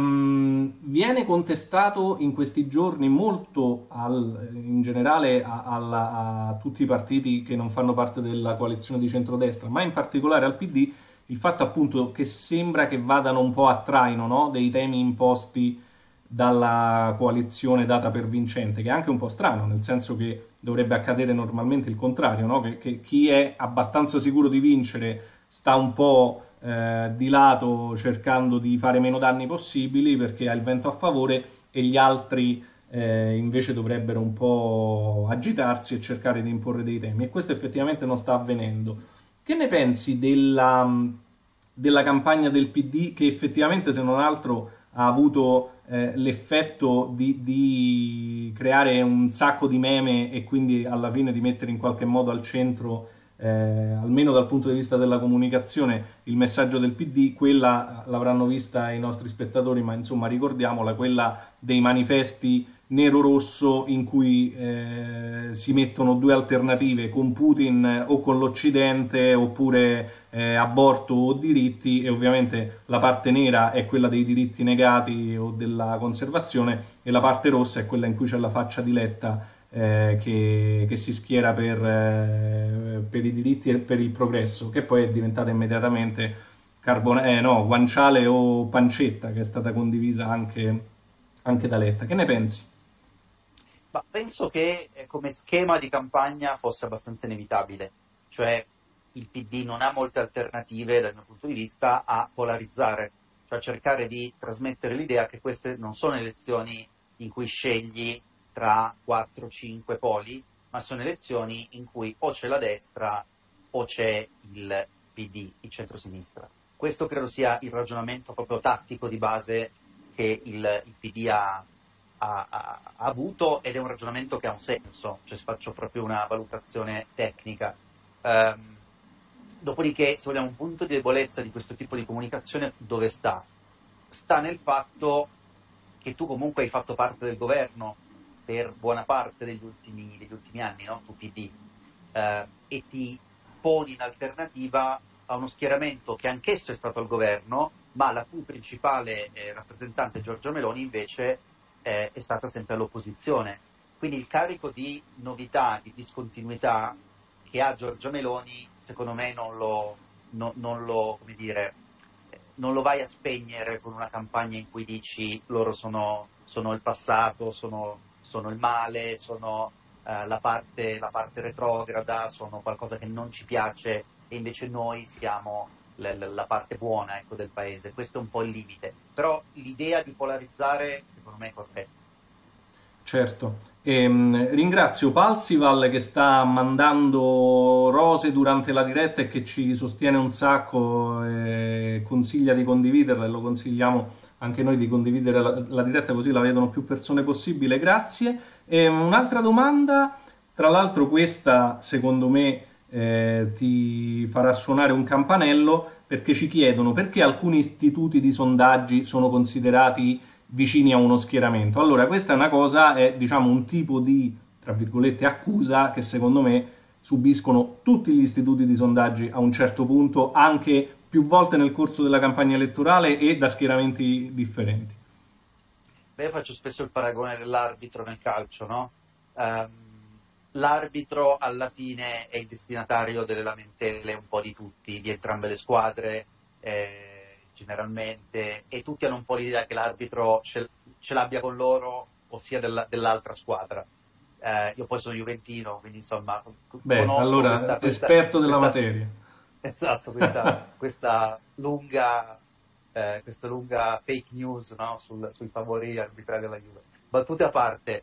Speaker 1: Viene contestato in questi giorni molto in generale a tutti i partiti che non fanno parte della coalizione di centrodestra, ma in particolare al PD, il fatto appunto che sembra che vadano un po' a traino, no? Dei temi imposti dalla coalizione data per vincente, che è anche un po' strano, nel senso che dovrebbe accadere normalmente il contrario, no? Che chi è abbastanza sicuro di vincere sta un po' di lato cercando di fare meno danni possibili perché ha il vento a favore, e gli altri invece dovrebbero un po' agitarsi e cercare di imporre dei temi, e questo effettivamente non sta avvenendo. Che ne pensi della campagna del PD, che effettivamente, se non altro, ha avuto l'effetto di creare un sacco di meme e quindi alla fine di mettere in qualche modo al centro, almeno dal punto di vista della comunicazione, il messaggio del PD? Quella l'avranno vista i nostri spettatori, ma insomma ricordiamola, quella dei manifesti nero-rosso in cui si mettono due alternative, con Putin o con l'Occidente, oppure aborto o diritti, e ovviamente la parte nera è quella dei diritti negati o della conservazione, e la parte rossa è quella in cui c'è la faccia di Letta che si schiera per i diritti e per il progresso, che poi è diventata immediatamente guanciale o pancetta, che è stata condivisa anche da Letta. Che ne pensi?
Speaker 2: Ma penso che come schema di campagna fosse abbastanza inevitabile, cioè il PD non ha molte alternative dal mio punto di vista a polarizzare, cioè a cercare di trasmettere l'idea che queste non sono elezioni in cui scegli tra 4-5 poli, ma sono elezioni in cui o c'è la destra o c'è il PD, il centrosinistra. Questo credo sia il ragionamento proprio tattico di base che il PD ha avuto, ed è un ragionamento che ha un senso, cioè faccio proprio una valutazione tecnica. Dopodiché, se vogliamo un punto di debolezza di questo tipo di comunicazione, dove sta? Sta nel fatto che tu comunque hai fatto parte del governo per buona parte degli ultimi anni, no? Tu PD, e ti poni in alternativa a uno schieramento che anch'esso è stato al governo, ma la cui principale rappresentante, Giorgia Meloni, invece è stata sempre all'opposizione. Quindi il carico di novità, di discontinuità che ha Giorgia Meloni, secondo me non lo vai a spegnere con una campagna in cui dici loro sono il passato, sono il male, sono la parte retrograda, sono qualcosa che non ci piace, e invece noi siamo la parte buona, ecco, del paese. Questo è un po' il limite, però l'idea di polarizzare secondo me è corretta.
Speaker 1: Certo. Ringrazio Palsival, che sta mandando rose durante la diretta e che ci sostiene un sacco, consiglia di condividerla, e lo consigliamo anche noi di condividere la diretta, così la vedono più persone possibile. Grazie. Un'altra domanda, tra l'altro questa secondo me ti farà suonare un campanello, perché ci chiedono perché alcuni istituti di sondaggi sono considerati vicini a uno schieramento. Allora, questa è una cosa, è diciamo un tipo di, tra virgolette, accusa che secondo me subiscono tutti gli istituti di sondaggi a un certo punto, anche più volte nel corso della campagna elettorale e da schieramenti differenti.
Speaker 2: io faccio spesso il paragone dell'arbitro nel calcio, no? L'arbitro alla fine è il destinatario delle lamentele un po' di tutti, di entrambe le squadre, generalmente, e tutti hanno un po' l'idea che l'arbitro ce l'abbia con loro, ossia dell'altra squadra. Io poi sono juventino, quindi insomma conosco
Speaker 1: allora, esperto della materia.
Speaker 2: Esatto, questa lunga fake news, no? Sui favori arbitrari della Juve. Battute a parte,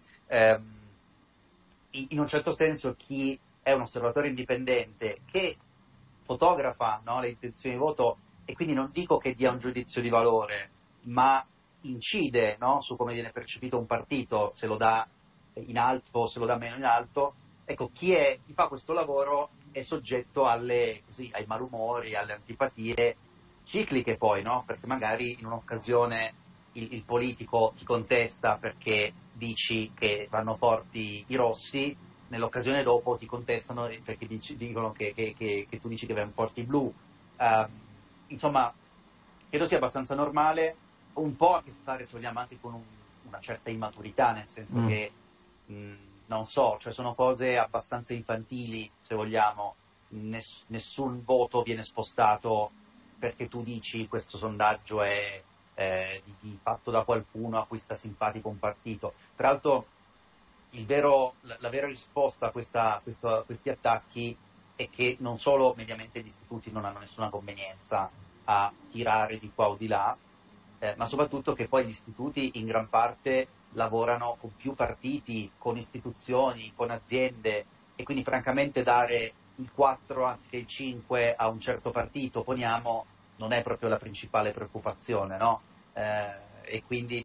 Speaker 2: in un certo senso chi è un osservatore indipendente che fotografa, no, le intenzioni di voto, e quindi non dico che dia un giudizio di valore, ma incide, no, su come viene percepito un partito, se lo dà in alto, se lo dà meno in alto. Ecco, chi fa questo lavoro è soggetto ai malumori, alle antipatie cicliche poi, no? Perché magari in un'occasione il politico ti contesta perché dici che vanno forti i rossi, nell'occasione dopo ti contestano perché dicono che tu dici che vanno forti i blu. Insomma, credo sia abbastanza normale, un po' a che fare, se vogliamo, anche con una certa immaturità, nel senso che non so, cioè sono cose abbastanza infantili, se vogliamo. Nessun voto viene spostato perché tu dici questo sondaggio è fatto da qualcuno a cui sta simpatico un partito. Tra l'altro la vera risposta a questi attacchi è che non solo mediamente gli istituti non hanno nessuna convenienza a tirare di qua o di là, ma soprattutto che poi gli istituti in gran parte lavorano con più partiti, con istituzioni, con aziende, e quindi francamente dare il 4 anziché il 5 a un certo partito, poniamo, non è proprio la principale preoccupazione, no? E quindi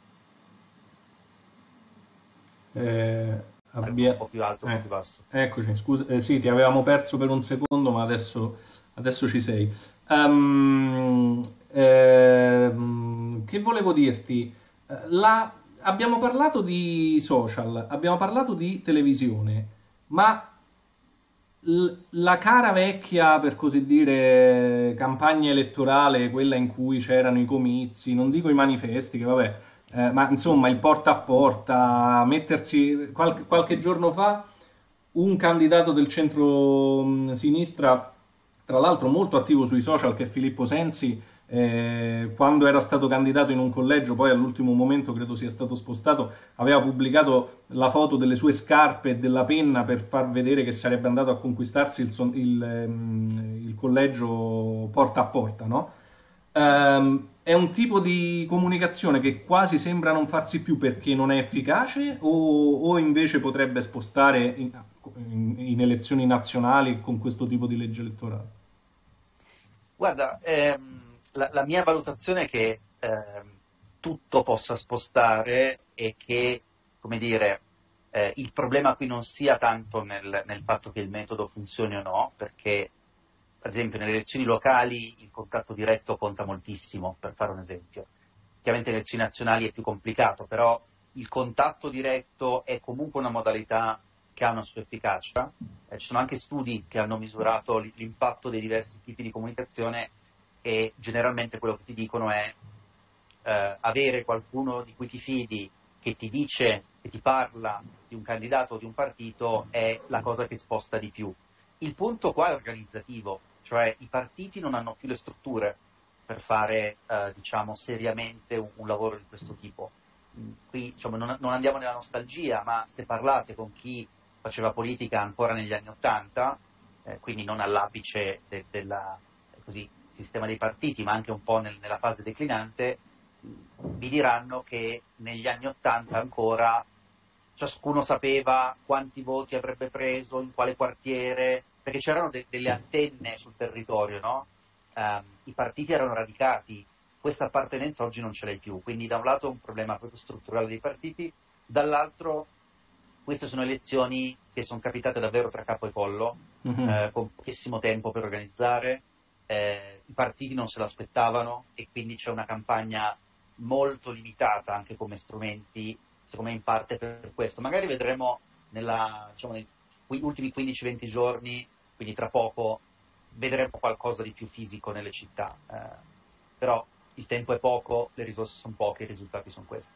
Speaker 2: un po' più alto, un po' più basso.
Speaker 1: Eccoci, scusa, sì, ti avevamo perso per un secondo, ma adesso ci sei. Che volevo dirti? Abbiamo parlato di social, abbiamo parlato di televisione, ma la cara vecchia, per così dire, campagna elettorale, quella in cui c'erano i comizi, non dico i manifesti, che vabbè, ma insomma il porta a porta, mettersi qualche giorno fa un candidato del centro-sinistra, tra l'altro molto attivo sui social, che è Filippo Sensi, quando era stato candidato in un collegio, poi all'ultimo momento credo sia stato spostato, aveva pubblicato la foto delle sue scarpe e della penna per far vedere che sarebbe andato a conquistarsi il collegio porta a porta, no? È un tipo di comunicazione che quasi sembra non farsi più perché non è efficace, o invece potrebbe spostare in elezioni nazionali con questo tipo di legge elettorale?
Speaker 2: Guarda, la mia valutazione è che tutto possa spostare e che, come dire, il problema qui non sia tanto nel fatto che il metodo funzioni o no, perché ad esempio nelle elezioni locali il contatto diretto conta moltissimo, per fare un esempio. Chiaramente nelle elezioni nazionali è più complicato, però il contatto diretto è comunque una modalità che ha una sua efficacia. Ci sono anche studi che hanno misurato l'impatto dei diversi tipi di comunicazione, e generalmente quello che ti dicono è avere qualcuno di cui ti fidi, che ti dice, che ti parla di un candidato o di un partito, è la cosa che sposta di più. Il punto qua è organizzativo, cioè i partiti non hanno più le strutture per fare diciamo seriamente un lavoro di questo tipo. Qui diciamo, non andiamo nella nostalgia, ma se parlate con chi faceva politica ancora negli anni '80, quindi non all'apice del sistema dei partiti, ma anche un po' nella fase declinante, vi diranno che negli anni '80 ancora ciascuno sapeva quanti voti avrebbe preso, in quale quartiere, perché c'erano delle antenne sul territorio, no? I partiti erano radicati, questa appartenenza oggi non ce l'hai più, quindi da un lato è un problema proprio strutturale dei partiti, dall'altro queste sono elezioni che sono capitate davvero tra capo e collo, con pochissimo tempo per organizzare, i partiti non se lo aspettavano e quindi c'è una campagna molto limitata anche come strumenti, secondo me in parte per questo. Magari vedremo nei ultimi 15-20 giorni, quindi tra poco, vedremo qualcosa di più fisico nelle città, però il tempo è poco, le risorse sono poche, i risultati sono questi.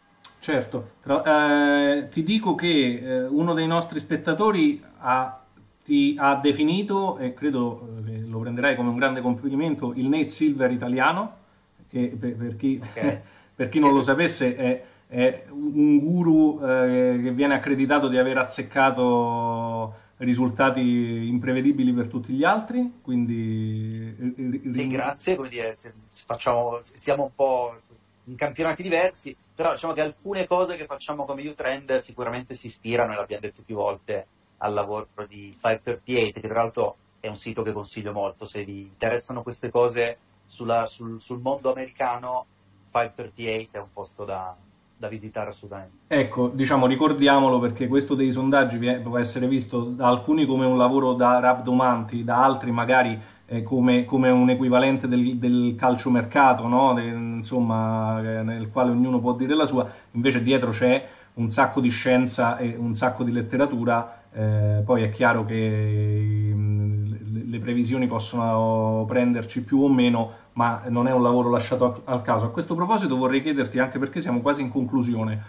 Speaker 1: Certo, ti dico che uno dei nostri spettatori ti ha definito, e credo che lo prenderai come un grande complimento, il Nate Silver italiano, che
Speaker 2: Ok?
Speaker 1: per chi non lo sapesse è un guru che viene accreditato di aver azzeccato risultati imprevedibili per tutti gli altri, quindi
Speaker 2: Sì, grazie, come dire, siamo un po' in campionati diversi, però diciamo che alcune cose che facciamo come U-Trend sicuramente si ispirano, e l'abbiamo detto più volte, al lavoro di 538, che tra l'altro è un sito che consiglio molto, se vi interessano queste cose sul mondo americano, 538 è un posto da visitare assolutamente.
Speaker 1: Ecco, diciamo, ricordiamolo perché questo dei sondaggi può essere visto da alcuni come un lavoro da rabdomanti, da altri magari come un equivalente del calciomercato, no? Insomma, nel quale ognuno può dire la sua, invece dietro c'è un sacco di scienza e un sacco di letteratura, poi è chiaro che le previsioni possono prenderci più o meno, ma non è un lavoro lasciato al caso. A questo proposito vorrei chiederti, anche perché siamo quasi in conclusione,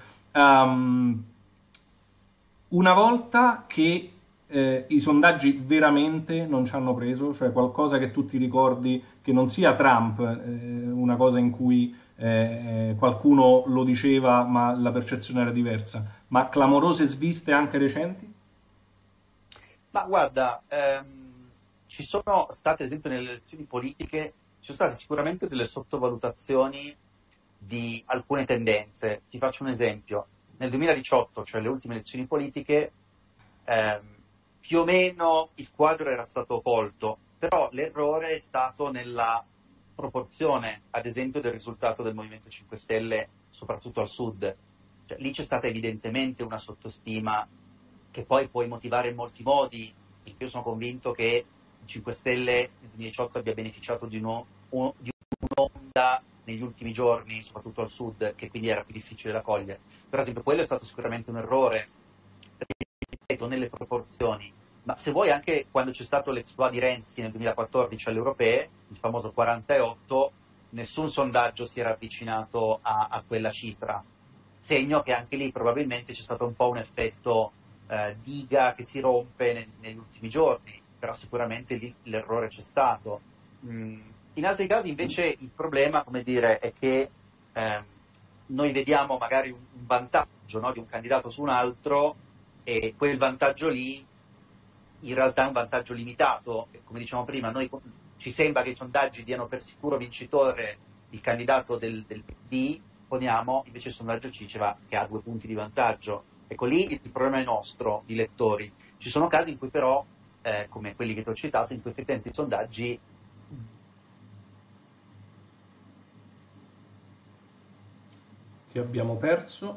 Speaker 1: una volta che i sondaggi veramente non ci hanno preso, cioè qualcosa che tu ti ricordi che non sia Trump, una cosa in cui qualcuno lo diceva ma la percezione era diversa, ma clamorose sviste anche recenti?
Speaker 2: Ma guarda, ci sono state, ad esempio, nelle elezioni politiche, ci sono state sicuramente delle sottovalutazioni di alcune tendenze. Ti faccio un esempio. Nel 2018, cioè le ultime elezioni politiche, ehm, più o meno il quadro era stato colto, però l'errore è stato nella proporzione, ad esempio, del risultato del Movimento 5 Stelle, soprattutto al sud. Cioè, lì c'è stata evidentemente una sottostima che poi puoi motivare in molti modi. Io sono convinto che i 5 Stelle nel 2018 abbia beneficiato di un'onda negli ultimi giorni, soprattutto al sud, che quindi era più difficile da cogliere. Per esempio, quello è stato sicuramente un errore, ripeto, nelle proporzioni. Ma se vuoi, anche quando c'è stato l'exploit di Renzi nel 2014 alle europee, il famoso 48, nessun sondaggio si era avvicinato a quella cifra. Segno che anche lì probabilmente c'è stato un po' un effetto diga che si rompe negli ultimi giorni, però sicuramente lì l'errore c'è stato. In altri casi invece il problema, come dire, è che noi vediamo magari un vantaggio, no, di un candidato su un altro, e quel vantaggio lì in realtà è un vantaggio limitato. E come dicevamo prima, ci sembra che i sondaggi diano per sicuro vincitore il candidato del PD, poniamo, invece il sondaggio ci diceva che ha 2 punti di vantaggio. Ecco, lì il problema è nostro, di lettori. Ci sono casi in cui però, come quelli che ti ho citato, in cui effettivamente i sondaggi...
Speaker 1: Ti abbiamo perso.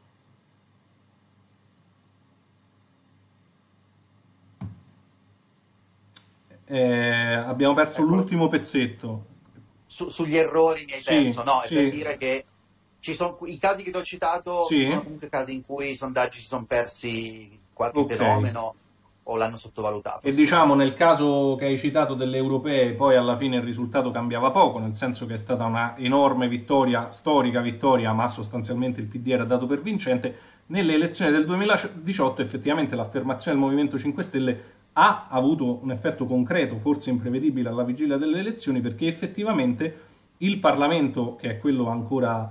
Speaker 1: Abbiamo perso
Speaker 2: Ecco,
Speaker 1: l'ultimo pezzetto.
Speaker 2: sugli errori mi hai
Speaker 1: Sì,
Speaker 2: perso, no? È per
Speaker 1: sì,
Speaker 2: dire che i casi che ti ho citato
Speaker 1: sì,
Speaker 2: sono comunque casi in cui i sondaggi si sono persi qualche
Speaker 1: ok.
Speaker 2: fenomeno o l'hanno sottovalutato,
Speaker 1: E diciamo
Speaker 2: sicuramente.
Speaker 1: nel caso che hai citato delle europee, poi alla fine il risultato cambiava poco, nel senso che è stata una enorme vittoria, storica vittoria, ma sostanzialmente il PD era dato per vincente. Nelle elezioni del 2018 effettivamente l'affermazione del Movimento 5 Stelle ha avuto un effetto concreto, forse imprevedibile alla vigilia delle elezioni, perché effettivamente il Parlamento, che è quello ancora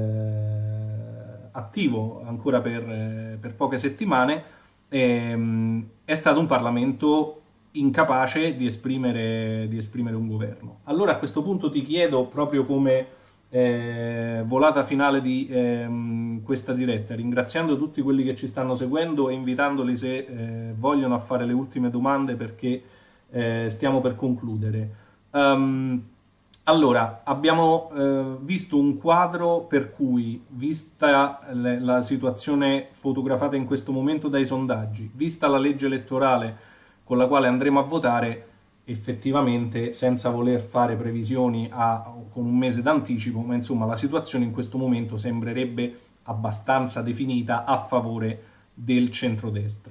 Speaker 1: attivo, ancora per poche settimane, è stato un Parlamento incapace di esprimere un governo. Allora a questo punto ti chiedo, proprio come volata finale di questa diretta, ringraziando tutti quelli che ci stanno seguendo e invitandoli, se vogliono, a fare le ultime domande, perché stiamo per concludere. Allora, abbiamo visto un quadro per cui, vista la situazione fotografata in questo momento dai sondaggi, vista la legge elettorale con la quale andremo a votare, effettivamente, senza voler fare previsioni con un mese d'anticipo, ma insomma la situazione in questo momento sembrerebbe abbastanza definita a favore del centrodestra.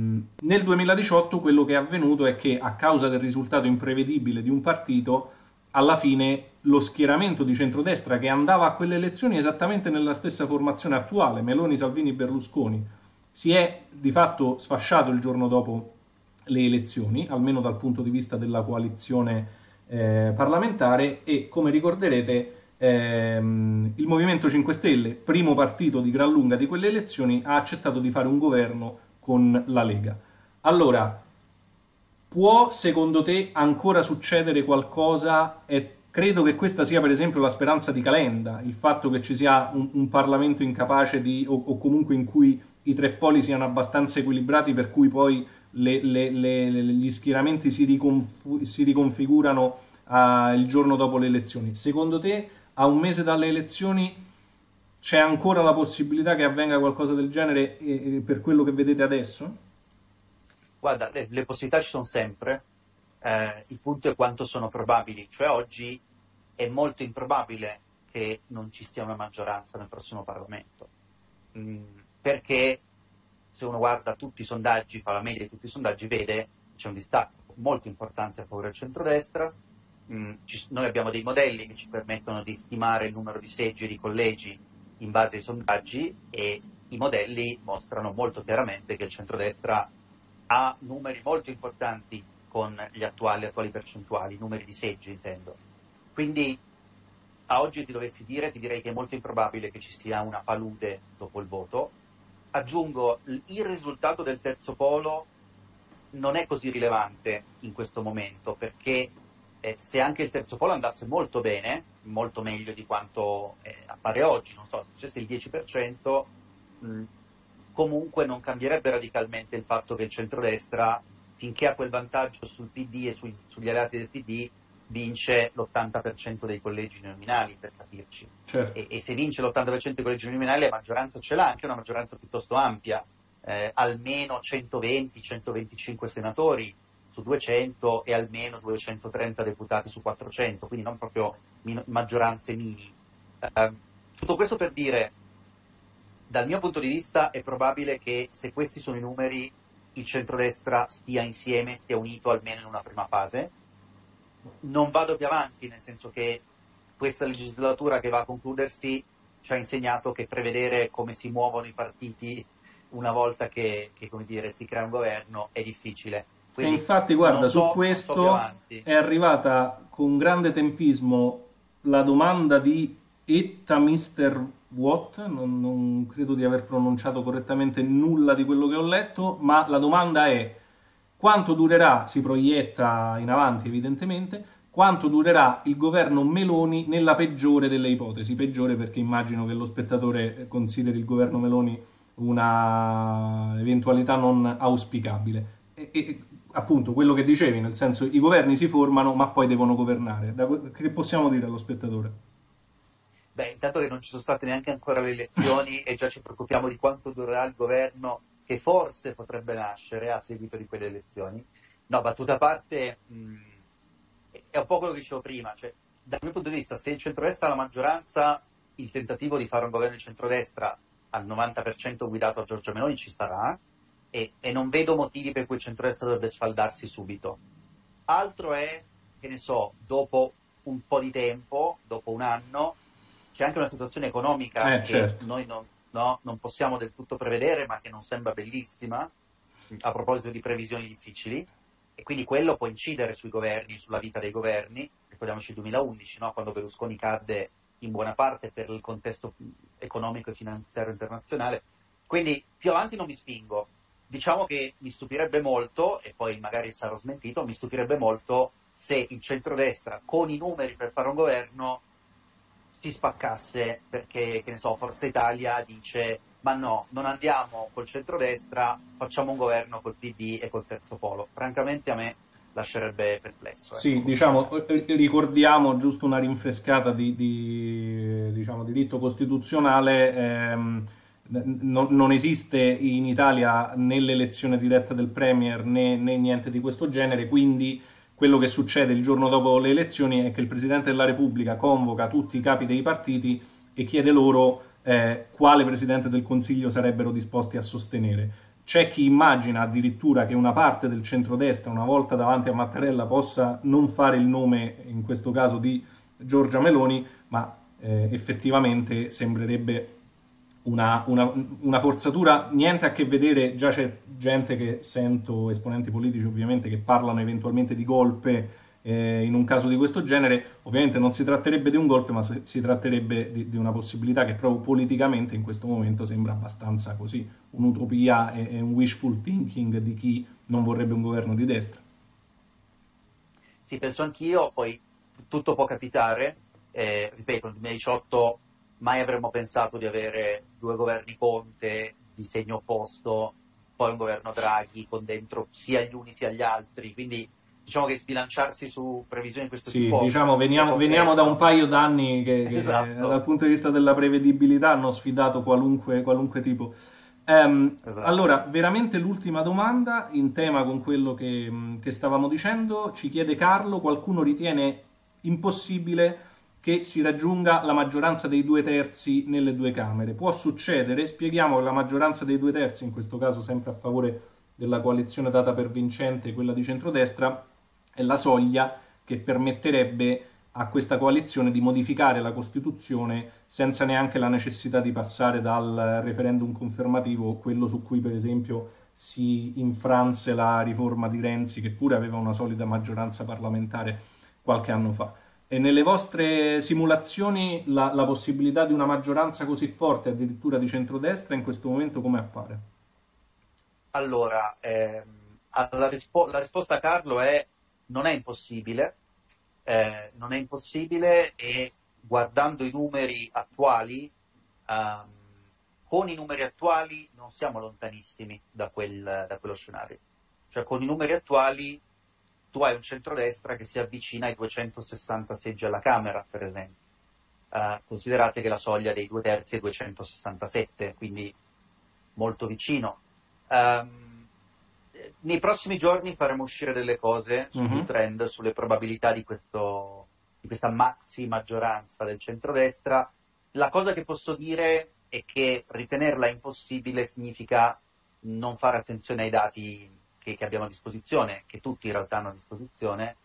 Speaker 1: Nel 2018 quello che è avvenuto è che, a causa del risultato imprevedibile di un partito, alla fine lo schieramento di centrodestra che andava a quelle elezioni esattamente nella stessa formazione attuale, Meloni, Salvini, Berlusconi, si è di fatto sfasciato il giorno dopo le elezioni, almeno dal punto di vista della coalizione parlamentare, e come ricorderete il Movimento 5 Stelle, primo partito di gran lunga di quelle elezioni, ha accettato di fare un governo con la Lega. Allora, può secondo te ancora succedere qualcosa? E credo che questa sia per esempio la speranza di Calenda, il fatto che ci sia un Parlamento incapace o comunque in cui i tre poli siano abbastanza equilibrati, per cui poi gli schieramenti si riconfigurano il giorno dopo le elezioni. Secondo te, a un mese dalle elezioni, c'è ancora la possibilità che avvenga qualcosa del genere per quello che vedete adesso?
Speaker 2: Guarda, le possibilità ci sono sempre, il punto è quanto sono probabili, cioè oggi è molto improbabile che non ci sia una maggioranza nel prossimo Parlamento, perché se uno guarda tutti i sondaggi, fa la media di tutti i sondaggi, vede c'è un distacco molto importante a favore del centrodestra. Noi abbiamo dei modelli che ci permettono di stimare il numero di seggi e di collegi in base ai sondaggi, e i modelli mostrano molto chiaramente che il centrodestra ha numeri molto importanti con gli attuali percentuali, numeri di seggi intendo. Quindi a oggi ti direi che è molto improbabile che ci sia una palude dopo il voto. Aggiungo, il risultato del terzo polo non è così rilevante in questo momento, perché se anche il terzo polo andasse molto bene, molto meglio di quanto appare oggi, non so, se facesse il 10%, comunque non cambierebbe radicalmente il fatto che il centrodestra, finché ha quel vantaggio sul PD e sugli alleati del PD, vince l'80% dei collegi nominali, per capirci.
Speaker 1: Certo.
Speaker 2: E se vince l'80% dei collegi nominali, la maggioranza ce l'ha, anche una maggioranza piuttosto ampia, almeno 120-125 senatori su 200 e almeno 230 deputati su 400, quindi non proprio maggioranze mini. Tutto questo per dire, dal mio punto di vista è probabile che, se questi sono i numeri, il centrodestra stia insieme, stia unito almeno in una prima fase. Non vado più avanti, nel senso che questa legislatura che va a concludersi ci ha insegnato che prevedere come si muovono i partiti una volta che come dire, si crea un governo è difficile. Quindi,
Speaker 1: e infatti guarda, su questo è arrivata con grande tempismo la domanda di Etta Mr. Watt, non credo di aver pronunciato correttamente nulla di quello che ho letto, ma la domanda è: quanto durerà, si proietta in avanti evidentemente, quanto durerà il governo Meloni nella peggiore delle ipotesi? Peggiore perché immagino che lo spettatore consideri il governo Meloni una eventualità non auspicabile. E appunto quello che dicevi, nel senso, i governi si formano ma poi devono governare. Che possiamo dire allo spettatore?
Speaker 2: Beh, intanto che non ci sono state neanche ancora le elezioni e già ci preoccupiamo di quanto durerà il governo che forse potrebbe nascere a seguito di quelle elezioni. No, battuta a parte, è un po' quello che dicevo prima, cioè, dal mio punto di vista, se il centrodestra ha la maggioranza, il tentativo di fare un governo di centrodestra al 90% guidato da Giorgia Meloni ci sarà, e non vedo motivi per cui il centrodestra dovrebbe sfaldarsi subito. Altro è, che ne so, dopo un po' di tempo, dopo un anno, c'è anche una situazione economica che
Speaker 1: certo.
Speaker 2: noi non possiamo del tutto prevedere, ma che non sembra bellissima, a proposito di previsioni difficili, e quindi quello può incidere sui governi, sulla vita dei governi. Ricordiamoci il 2011, no? Quando Berlusconi cadde in buona parte per il contesto economico e finanziario internazionale. Quindi più avanti non mi spingo. Diciamo che mi stupirebbe molto, e poi magari sarò smentito, mi stupirebbe molto se il centrodestra, con i numeri per fare un governo, si spaccasse perché, che ne so, Forza Italia dice: ma no, non andiamo col centrodestra, facciamo un governo col PD e col terzo polo. Francamente a me lascerebbe perplesso.
Speaker 1: Sì, diciamo, ricordiamo giusto una rinfrescata di diciamo, diritto costituzionale. Non esiste in Italia né l'elezione diretta del Premier né niente di questo genere, quindi quello che succede il giorno dopo le elezioni è che il Presidente della Repubblica convoca tutti i capi dei partiti e chiede loro quale Presidente del Consiglio sarebbero disposti a sostenere. c'è chi immagina addirittura che una parte del centrodestra, una volta davanti a Mattarella, possa non fare il nome, in questo caso, di Giorgia Meloni, ma effettivamente sembrerebbe una forzatura, niente a che vedere. Già c'è gente che sento, esponenti politici ovviamente, che parlano eventualmente di golpe in un caso di questo genere. Ovviamente non si tratterebbe di un golpe, ma si tratterebbe di una possibilità che proprio politicamente in questo momento sembra abbastanza così, un'utopia e un wishful thinking di chi non vorrebbe un governo di destra.
Speaker 2: Sì, penso anch'io, poi tutto può capitare, ripeto, nel 2018 mai avremmo pensato di avere 2 governi Conte di segno opposto, poi un governo Draghi con dentro sia gli uni sia gli altri, quindi diciamo che sbilanciarsi su previsioni di questo tipo...
Speaker 1: Sì, diciamo veniamo da un paio d'anni che
Speaker 2: esatto.
Speaker 1: Dal punto di vista della prevedibilità hanno sfidato qualunque tipo.
Speaker 2: Esatto.
Speaker 1: Allora, veramente l'ultima domanda in tema con quello che stavamo dicendo, ci chiede Carlo: qualcuno ritiene impossibile che si raggiunga la maggioranza dei 2/3 nelle 2 Camere? Può succedere? Spieghiamo che la maggioranza dei 2/3, in questo caso sempre a favore della coalizione data per vincente, quella di centrodestra, è la soglia che permetterebbe a questa coalizione di modificare la Costituzione senza neanche la necessità di passare dal referendum confermativo, quello su cui per esempio si infranse la riforma di Renzi, che pure aveva una solida maggioranza parlamentare qualche anno fa. E nelle vostre simulazioni la possibilità di una maggioranza così forte, addirittura di centrodestra, in questo momento come appare?
Speaker 2: Allora, la risposta a Carlo è: non è impossibile, e guardando i numeri attuali, con i numeri attuali non siamo lontanissimi da quello scenario. Cioè, con i numeri attuali tu hai un centrodestra che si avvicina ai 260 seggi alla Camera, per esempio. Considerate che la soglia dei 2/3 è 267, quindi molto vicino. Nei prossimi giorni faremo uscire delle cose sul trend, sulle probabilità di questa maxi maggioranza del centrodestra. La cosa che posso dire è che ritenerla impossibile significa non fare attenzione ai dati che abbiamo a disposizione, che tutti in realtà hanno a disposizione,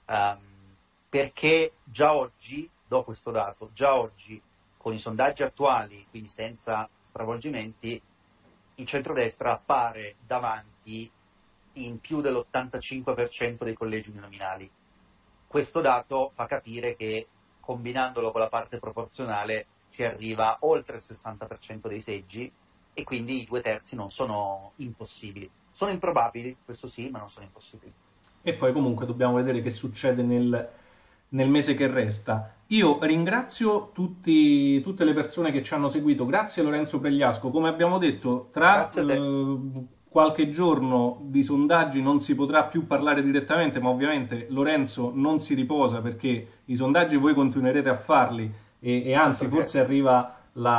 Speaker 2: perché già oggi, do questo dato, già oggi con i sondaggi attuali, quindi senza stravolgimenti, il centrodestra appare davanti in più dell'85% dei collegi uninominali. Questo dato fa capire che, combinandolo con la parte proporzionale, si arriva oltre il 60% dei seggi, e quindi i 2/3 non sono impossibili. Sono improbabili, questo sì, ma non sono impossibili.
Speaker 1: E poi comunque dobbiamo vedere che succede nel mese che resta. Io ringrazio tutte le persone che ci hanno seguito. Grazie Lorenzo Pregliasco. Come abbiamo detto, tra qualche giorno di sondaggi non si potrà più parlare direttamente, ma ovviamente Lorenzo non si riposa, perché i sondaggi voi continuerete a farli, e anzi forse arriva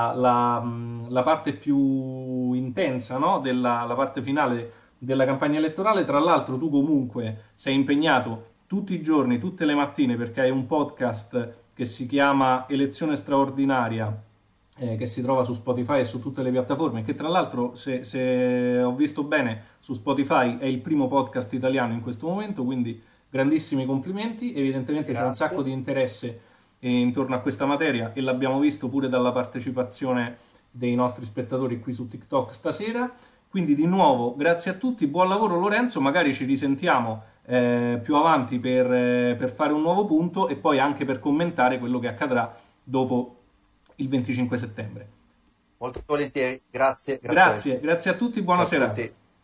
Speaker 1: la parte più intensa, no? La parte finale della campagna elettorale. Tra l'altro tu comunque sei impegnato tutti i giorni, tutte le mattine, perché hai un podcast che si chiama Elezione Straordinaria, che si trova su Spotify e su tutte le piattaforme, che tra l'altro, se ho visto bene, su Spotify è il primo podcast italiano in questo momento, quindi grandissimi complimenti. Evidentemente c'è un sacco di interesse intorno a questa materia, e l'abbiamo visto pure dalla partecipazione dei nostri spettatori qui su TikTok stasera. Quindi di nuovo grazie a tutti, buon lavoro Lorenzo, magari ci risentiamo più avanti per fare un nuovo punto, e poi anche per commentare quello che accadrà dopo il 25 settembre.
Speaker 2: Molto volentieri, grazie.
Speaker 1: Grazie a tutti, buona serata.